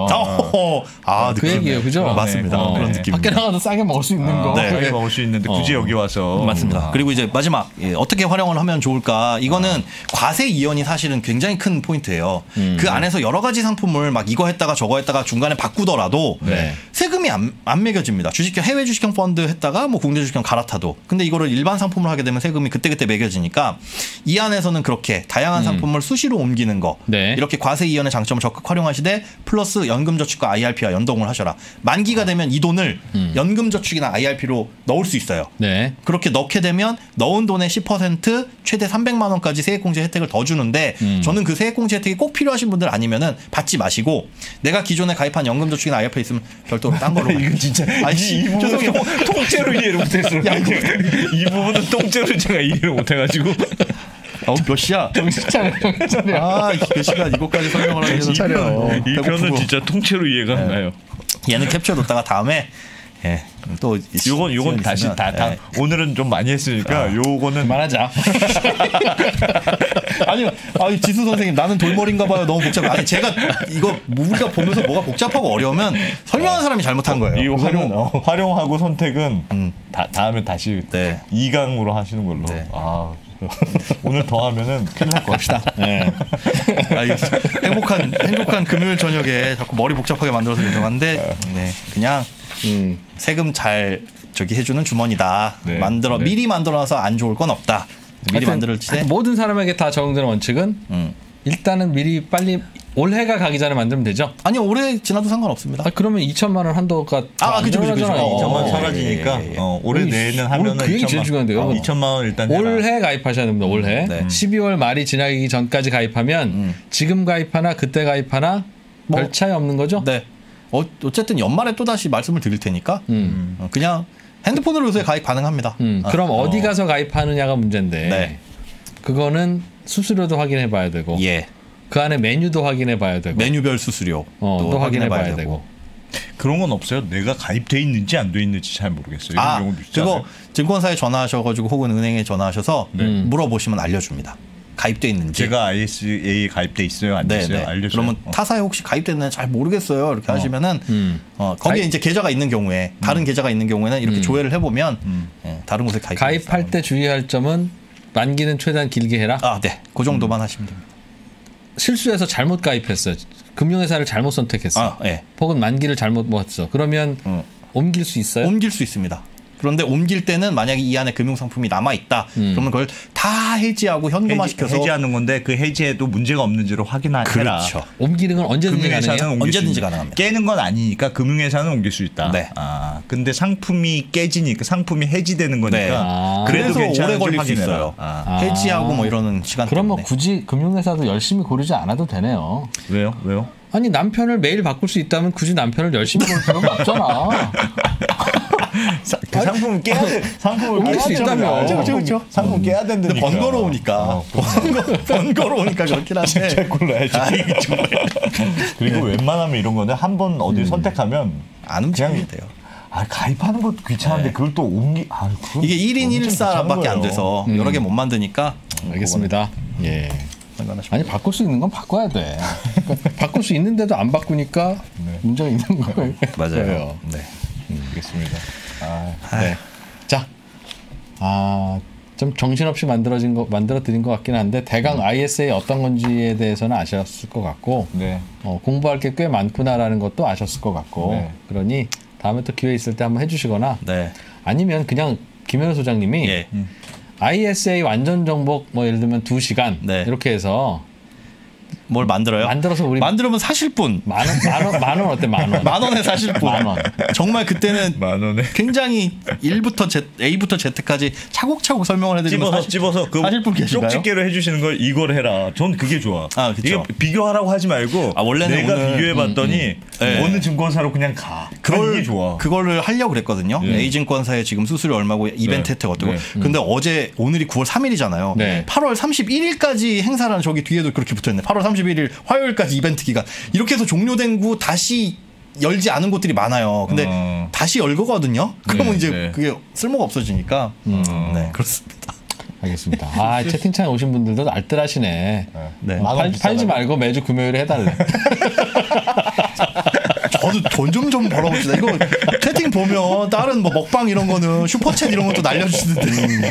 Speaker 1: 그 얘기예요, 그죠?
Speaker 3: 맞습니다. 그런 느낌.
Speaker 1: 밖에 나가도 싸게 먹을 수 있는 거.
Speaker 2: 싸게 먹을 수 있는데 굳이 여기 와서.
Speaker 3: 맞습니다. 그리고 이제 마지막 어떻게 활용을 하면 좋을까? 이거는 과세 이연이 사실은 굉장히 큰 포인트예요. 그 안에서 여러 가지 상품을 막 이거 했다가 저거 했다가 중간에 바꾸더라도 세금이 안 매겨집니다. 주식형 해외 주식형 펀드 했다가 뭐 국내 주식형 갈아타도. 근데 이거를 일반 상품을 하게 되면 세금이 그때그때 매겨지니까 이 안에서는 그렇게 다양한 상품을 수시로 옮기는 거 이렇게 과세 이연의 장점을 적극 활용하시되 플러스 연금저축과 IRP와 연동을 하셔라. 만기가 되면 이 돈을 연금저축이나 IRP로 넣을 수 있어요. 그렇게 넣게 되면 넣은 돈의 10% 최대 300만 원까지 세액공제 혜택을 더 주는데 저는 그 세액공제 혜택이 꼭 필요하신 분들 아니면은 받지 마시고 내가 기존에 가입한 연금저축이나 IRP 있으면 별도로 딴 걸로
Speaker 2: 이거 진짜 이 부분은 통째로 이해를 못했어요. 이 부분은 통째로 제가 이해를 못해가지고.
Speaker 3: 몇 시야?
Speaker 1: 정신 차려.
Speaker 3: 몇 시간 이거까지 설명을 하기 위해서
Speaker 2: 이 편은 진짜 통째로 이해가 안 가요.
Speaker 3: 얘는 캡처 놓다가 다음에 또
Speaker 2: 요건 다시 다 오늘은 좀 많이 했으니까 요거는
Speaker 1: 말하자.
Speaker 3: 아니요, 지수 선생님 나는 돌머리인가 봐요. 너무 복잡해. 아니 제가 이거 우리가 보면서 뭐가 복잡하고 어려우면 설명한 사람이 잘못한 거예요.
Speaker 2: 이거 활용하고 선택은 다음에 다시 2강으로 하시는 걸로. 오늘 더 하면은 큰일 날 것이다.
Speaker 3: 행복한 금요일 저녁에 자꾸 머리 복잡하게 만들어서 죄송한데 그냥 세금 잘 해주는 주머니다. 미리 만들어놔서 안 좋을 건 없다. 미리 만들을 때
Speaker 1: 모든 사람에게 다 적용되는 원칙은 일단은 미리 빨리 올해가 가기 전에 만들면 되죠?
Speaker 3: 아니요, 올해 지나도 상관없습니다.
Speaker 1: 그러면 2천만 원 한도가
Speaker 3: 그죠.
Speaker 2: 2천만 원 사라지니까 올해 내에는 하면은
Speaker 1: 그 얘기 제일 중요한데요.
Speaker 2: 2천만 원 일단
Speaker 1: 올해 가입하셔야 됩니다. 올해 12월 말이 지나기 전까지 가입하면 지금 가입하나 그때 가입하나 별 차이 없는 거죠?
Speaker 3: 네. 어쨌든 연말에 또 다시 말씀을 드릴 테니까 그냥 핸드폰으로 요새 가입 가능합니다.
Speaker 1: 그럼 어디 가서 가입하느냐가 문제인데 그거는 수수료도 확인해 봐야 되고 그 안에 메뉴도 확인해 봐야 되고
Speaker 3: 메뉴별 수수료
Speaker 1: 또 확인해 봐야 되고
Speaker 2: 그런 건 없어요? 내가 가입돼 있는지 안 돼 있는지 잘 모르겠어요. 이런 경우도 있잖아요.
Speaker 3: 그거 증권사에 전화하셔가지고 혹은 은행에 전화하셔서 물어보시면 알려줍니다. 가입돼 있는지.
Speaker 2: 제가 ISA에 가입돼 있어요, 안 있어요? 알려줘요.
Speaker 3: 그러면 타사에 혹시 가입됐는지 잘 모르겠어요. 이렇게 하시면은 거기에 이제 계좌가 있는 경우에 다른 계좌가 있는 경우에는 이렇게 조회를 해보면 다른 곳에
Speaker 1: 가입할 때 주의할 점은 만기는 최대한 길게 해라.
Speaker 3: 네, 그 정도만 하시면 됩니다.
Speaker 1: 실수해서 잘못 가입했어요. 금융회사를 잘못 선택했어. 혹은 만기를 잘못 모았어. 그러면 옮길 수 있어요?
Speaker 3: 옮길 수 있습니다. 그런데 옮길 때는 만약에 이 안에 금융상품이 남아있다. 그러면 그걸 다 해지하고 현금화시켜서
Speaker 2: 해지하는 건데 그 해지에도 문제가 없는지를 확인해라.
Speaker 3: 그렇죠.
Speaker 1: 옮기는 건 언제든지 가능해요?
Speaker 3: 언제든지 가능합니다.
Speaker 2: 깨는 건 아니니까 금융회사는 옮길 수 있다.
Speaker 3: 네.
Speaker 2: 근데 상품이 깨지니까 상품이 해지되는 거니까
Speaker 3: 그래도 오래 걸릴 수 있어요. 해지하고 뭐 이러는 시간
Speaker 1: 그럼 뭐 굳이 금융회사도 열심히 고르지 않아도 되네요.
Speaker 2: 왜요?
Speaker 1: 아니 남편을 매일 바꿀 수 있다면 굳이 남편을 열심히 고를 필요가 없잖아.
Speaker 2: 그 상품을
Speaker 1: 옮길 수 있다며.
Speaker 2: 그렇죠. 상품 깨야 된다니까.
Speaker 3: 번거로우니까. 번거로우니까 그렇긴 한데.
Speaker 2: 잘 골라야지. 그리고 웬만하면 이런 거는 한 번 어디 선택하면
Speaker 3: 안 움직이면 돼요.
Speaker 2: 가입하는 것도 귀찮은데 그걸 또
Speaker 3: 이게 1인 1사밖에 안 돼서 여러 개 못 만드니까.
Speaker 1: 알겠습니다. 예. 아니 바꿀 수 있는 건 바꿔야 돼. 그러니까 바꿀 수 있는데도 안 바꾸니까 문제가 있는 거예요.
Speaker 3: 맞아요.
Speaker 1: 네. 알겠습니다. 네. 자, 좀 정신없이 만들어 드린 것 같긴 한데 대강 ISA 어떤 건지에 대해서는 아셨을 것 같고 공부할 게 꽤 많구나라는 것도 아셨을 것 같고 그러니 다음에 또 기회 있을 때 한번 해주시거나 아니면 그냥 김현우 소장님이 ISA 완전 정복 뭐 예를 들면 2시간 이렇게 해서
Speaker 3: 뭘 만들어요?
Speaker 1: 만들어서
Speaker 3: 만들면 사실 분.
Speaker 1: 만 원 어때? 만
Speaker 3: 원에 사실 분. 정말 그때는
Speaker 2: 만 원에
Speaker 3: 굉장히 A부터 Z까지 차곡차곡 설명을 해드리면
Speaker 2: 집어서 그
Speaker 3: 사실 분 계신가요?
Speaker 2: 쪽집게로 해주시는 걸 이걸 해라. 전 그게 좋아.
Speaker 3: 그렇죠.
Speaker 2: 이게 비교하라고 하지 말고
Speaker 3: 원래는
Speaker 2: 내가 비교해봤더니 어느 증권사로 그냥 가. 이게 좋아.
Speaker 3: 그거를 하려고 그랬거든요. A증권사에 지금 수수료 얼마고 이벤트 혜택 어떻고. 근데 오늘이 9월 3일이잖아요. 8월 31일까지 행사라는 저기 뒤에도 그렇게 붙어있네. 8월 31일 화요일까지 이벤트 기간. 이렇게 해서 종료된 후 다시 열지 않은 곳들이 많아요. 근데 다시 열 거거든요. 그러면 이제 그게 쓸모가 없어지니까. 네, 그렇습니다.
Speaker 1: 알겠습니다. 채팅창에 오신 분들도 알뜰하시네. 팔지 말고 매주 금요일에 해달래.
Speaker 3: 저도 돈 좀 벌어봅시다. 이거 채팅 보면 다른 뭐 먹방 이런 거는 슈퍼챗 이런 것도 날려주시는데.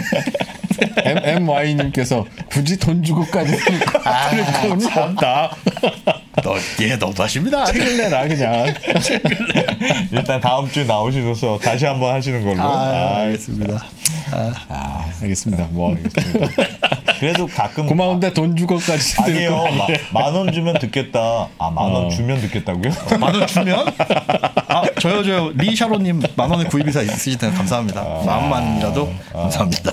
Speaker 1: MY님께서 굳이 돈 주고까지 돈이 없다.
Speaker 3: 너도 하십니다.
Speaker 1: 책을 내라 그냥.
Speaker 2: 일단 다음 주에 나오셔서 다시 한번 하시는 걸로.
Speaker 3: 알겠습니다.
Speaker 1: 알겠습니다. 알겠습니다.
Speaker 2: 그래도 가끔
Speaker 1: 고마운데 돈 주고까지.
Speaker 2: 아니에요. 만 원 주면 듣겠다. 만 원 주면 듣겠다고요?
Speaker 3: 만 원 주면? 저요 리샤로님 만 원의 구입이사 있으실 때는 감사합니다. 마음만이라도 감사합니다.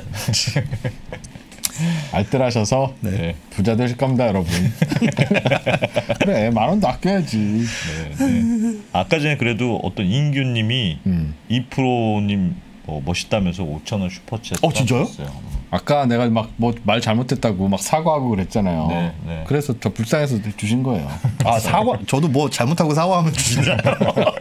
Speaker 1: 알뜰하셔서 부자 되실 겁니다, 여러분. 그래, 만 원도 아껴야지.
Speaker 2: 아까 전에 그래도 어떤 인규님이 2%님 멋있다면서 5,000원 슈퍼챗.
Speaker 3: 진짜요?
Speaker 1: 아까 내가 막 말 잘못했다고 막 사과하고 그랬잖아요. 그래서 저 불쌍해서 주신 거예요.
Speaker 3: 사과? 저도 뭐 잘못하고 사과하면 주시잖아요.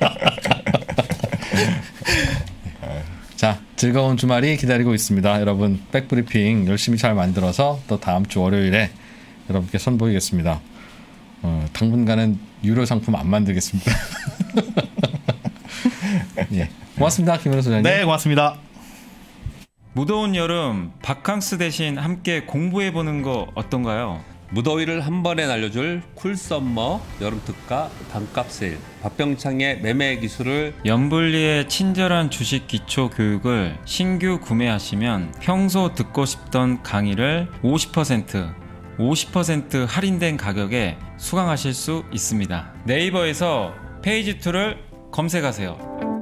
Speaker 1: 자, 즐거운 주말이 기다리고 있습니다. 여러분, 백브리핑 열심히 잘 만들어서 또 다음 주 월요일에 여러분께 선보이겠습니다. 당분간은 유료 상품 안 만들겠습니다. 고맙습니다, 김현우 소장님.
Speaker 3: 네, 고맙습니다.
Speaker 4: 무더운 여름 바캉스 대신 함께 공부해보는 거 어떤가요?
Speaker 5: 무더위를 한 번에 날려줄 쿨썸머 여름특가 반값 세일, 박병창의 매매 기술을,
Speaker 4: 염블리의 친절한 주식 기초 교육을 신규 구매하시면 평소 듣고 싶던 강의를 50% 할인된 가격에 수강하실 수 있습니다. 네이버에서 페이지2를 검색하세요.